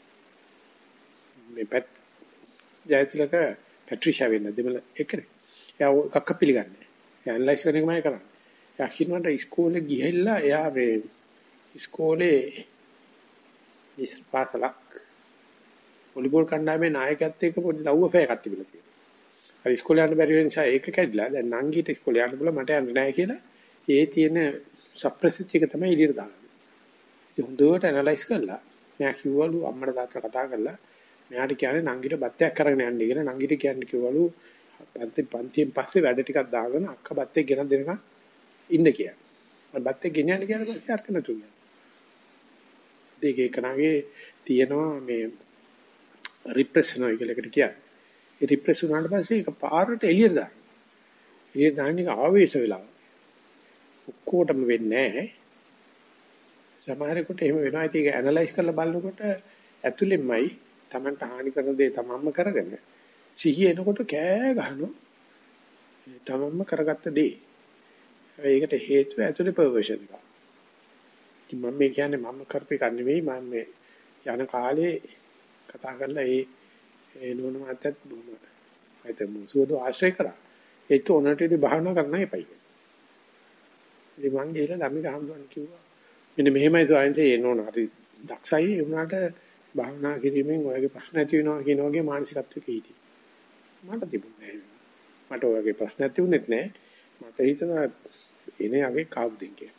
මේ පැට් ජයතිලක පැට්‍රිෂා වෙන්න දෙමළ එකනේ. එයා කක්ක පිළිගන්නේ. එයා ඇනලයිස් කරන එකමයි කරන්නේ. යකින්වට ඉස්කෝලේ ගිහිල්ලා එයා මේ ඉස්කෝලේ ඉස්පාතලක් වොලිබෝල් කණ්ඩායමේ නායකයෙක් එක්ක පොඩි ලව්ව ෆෑ එකක් තිබිලා තියෙනවා. හරි ඉස්කෝලේ යන්න බැරි වෙන නිසා ඒක කැඩිලා දැන් නංගිට ඉස්කෝලේ යන්න බුණා මට යන්න නැහැ කියලා ඒ තියෙන සප්‍රෙසිට් එක තමයි එළියට දාන්නේ. ඉතින් හොඳට ඇනලයිස් කරලා මම කිව්වලු අම්මට තාත්තට කතා කරලා මෙයාට කියන්නේ නංගිට බත්තයක් අරගෙන යන්න කියලා නංගිට කියන්නේ කිව්වලු පන්ති පන්තියෙන් පස්සේ වැඩ ටිකක් දාගෙන අක්ක බත්තේ ගෙනත් දෙනකන් ඉන්න කියලා. මම බත්තේ ගෙනියන්න කියලා පස්සේ අරක නැතු ගියා. දෙකේ කනාගේ තියෙනවා මේ රිප්‍රෙෂන් එක කියලා කියන්නේ. ඒ රිප්‍රෙෂන් වුණාට පස්සේ ඒක පාරට එළියට දාන්න. එළියට දාන්නේ ආවේශ වෙලා. ඔක්කොටම වෙන්නේ නැහැ. සමහරෙකුට එහෙම වෙනවා. ඒක ඇනලයිස් කරලා බලනකොට ඇතුළෙන්මයි Tamanට හානි කරන දේ තමන්ම කරගෙන සිහිය එනකොට කෑ ගහනවා. තමන්ම කරගත්ත දේ. ඒකට හේතුව ඇතුලේ පර්වර්ෂන් එක. ඉතින් මම මේ කියන්නේ මම කරපේ කන්නේ නෙවෙයි මම මේ යන කාලේ කතා කරලා ඒ ඒ නෝන මාතත් බොහොම හිතමු සුවද ආශ්‍රය කරා. ඒක උනටදී භාවනා කරන්න එපයි. ඉතින් මං ගිහලා ළමික හම්බුන් කිව්වා. මෙන්න මෙහෙමයි සෝයන්සේ ඒ නෝන හරි දක්ෂයි ඒ උනාට භාවනා කිරීමෙන් ඔයගේ ප්‍රශ්න ඇති වෙනවා කියන වගේ මානසිකත්වයක හිටියේ. මට තිබුණේ නැහැ. මට ඔයගේ ප්‍රශ්න ඇති වුණෙත් නැහැ. මට හිතෙනවා එනේ අගේ කවුද කියලා.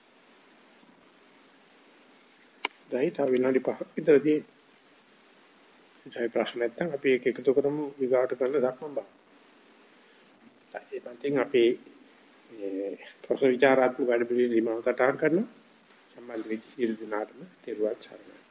දැන් තව විනාඩි පහක් විතරදී ඉතින් ප්‍රශ්න නැත්නම් අපි ඒක එකතු කරමු විගාට කරන සක්මන් බා. ඒ පැත්තෙන් අපි ප්‍රශ්න විචාරාත්මක වැඩ පිළිවෙල හිමවටාන් කරනවා. සම්බන්ධ වෙච්ච ඉරු දිනාටම තෙරුවන් සරණයි.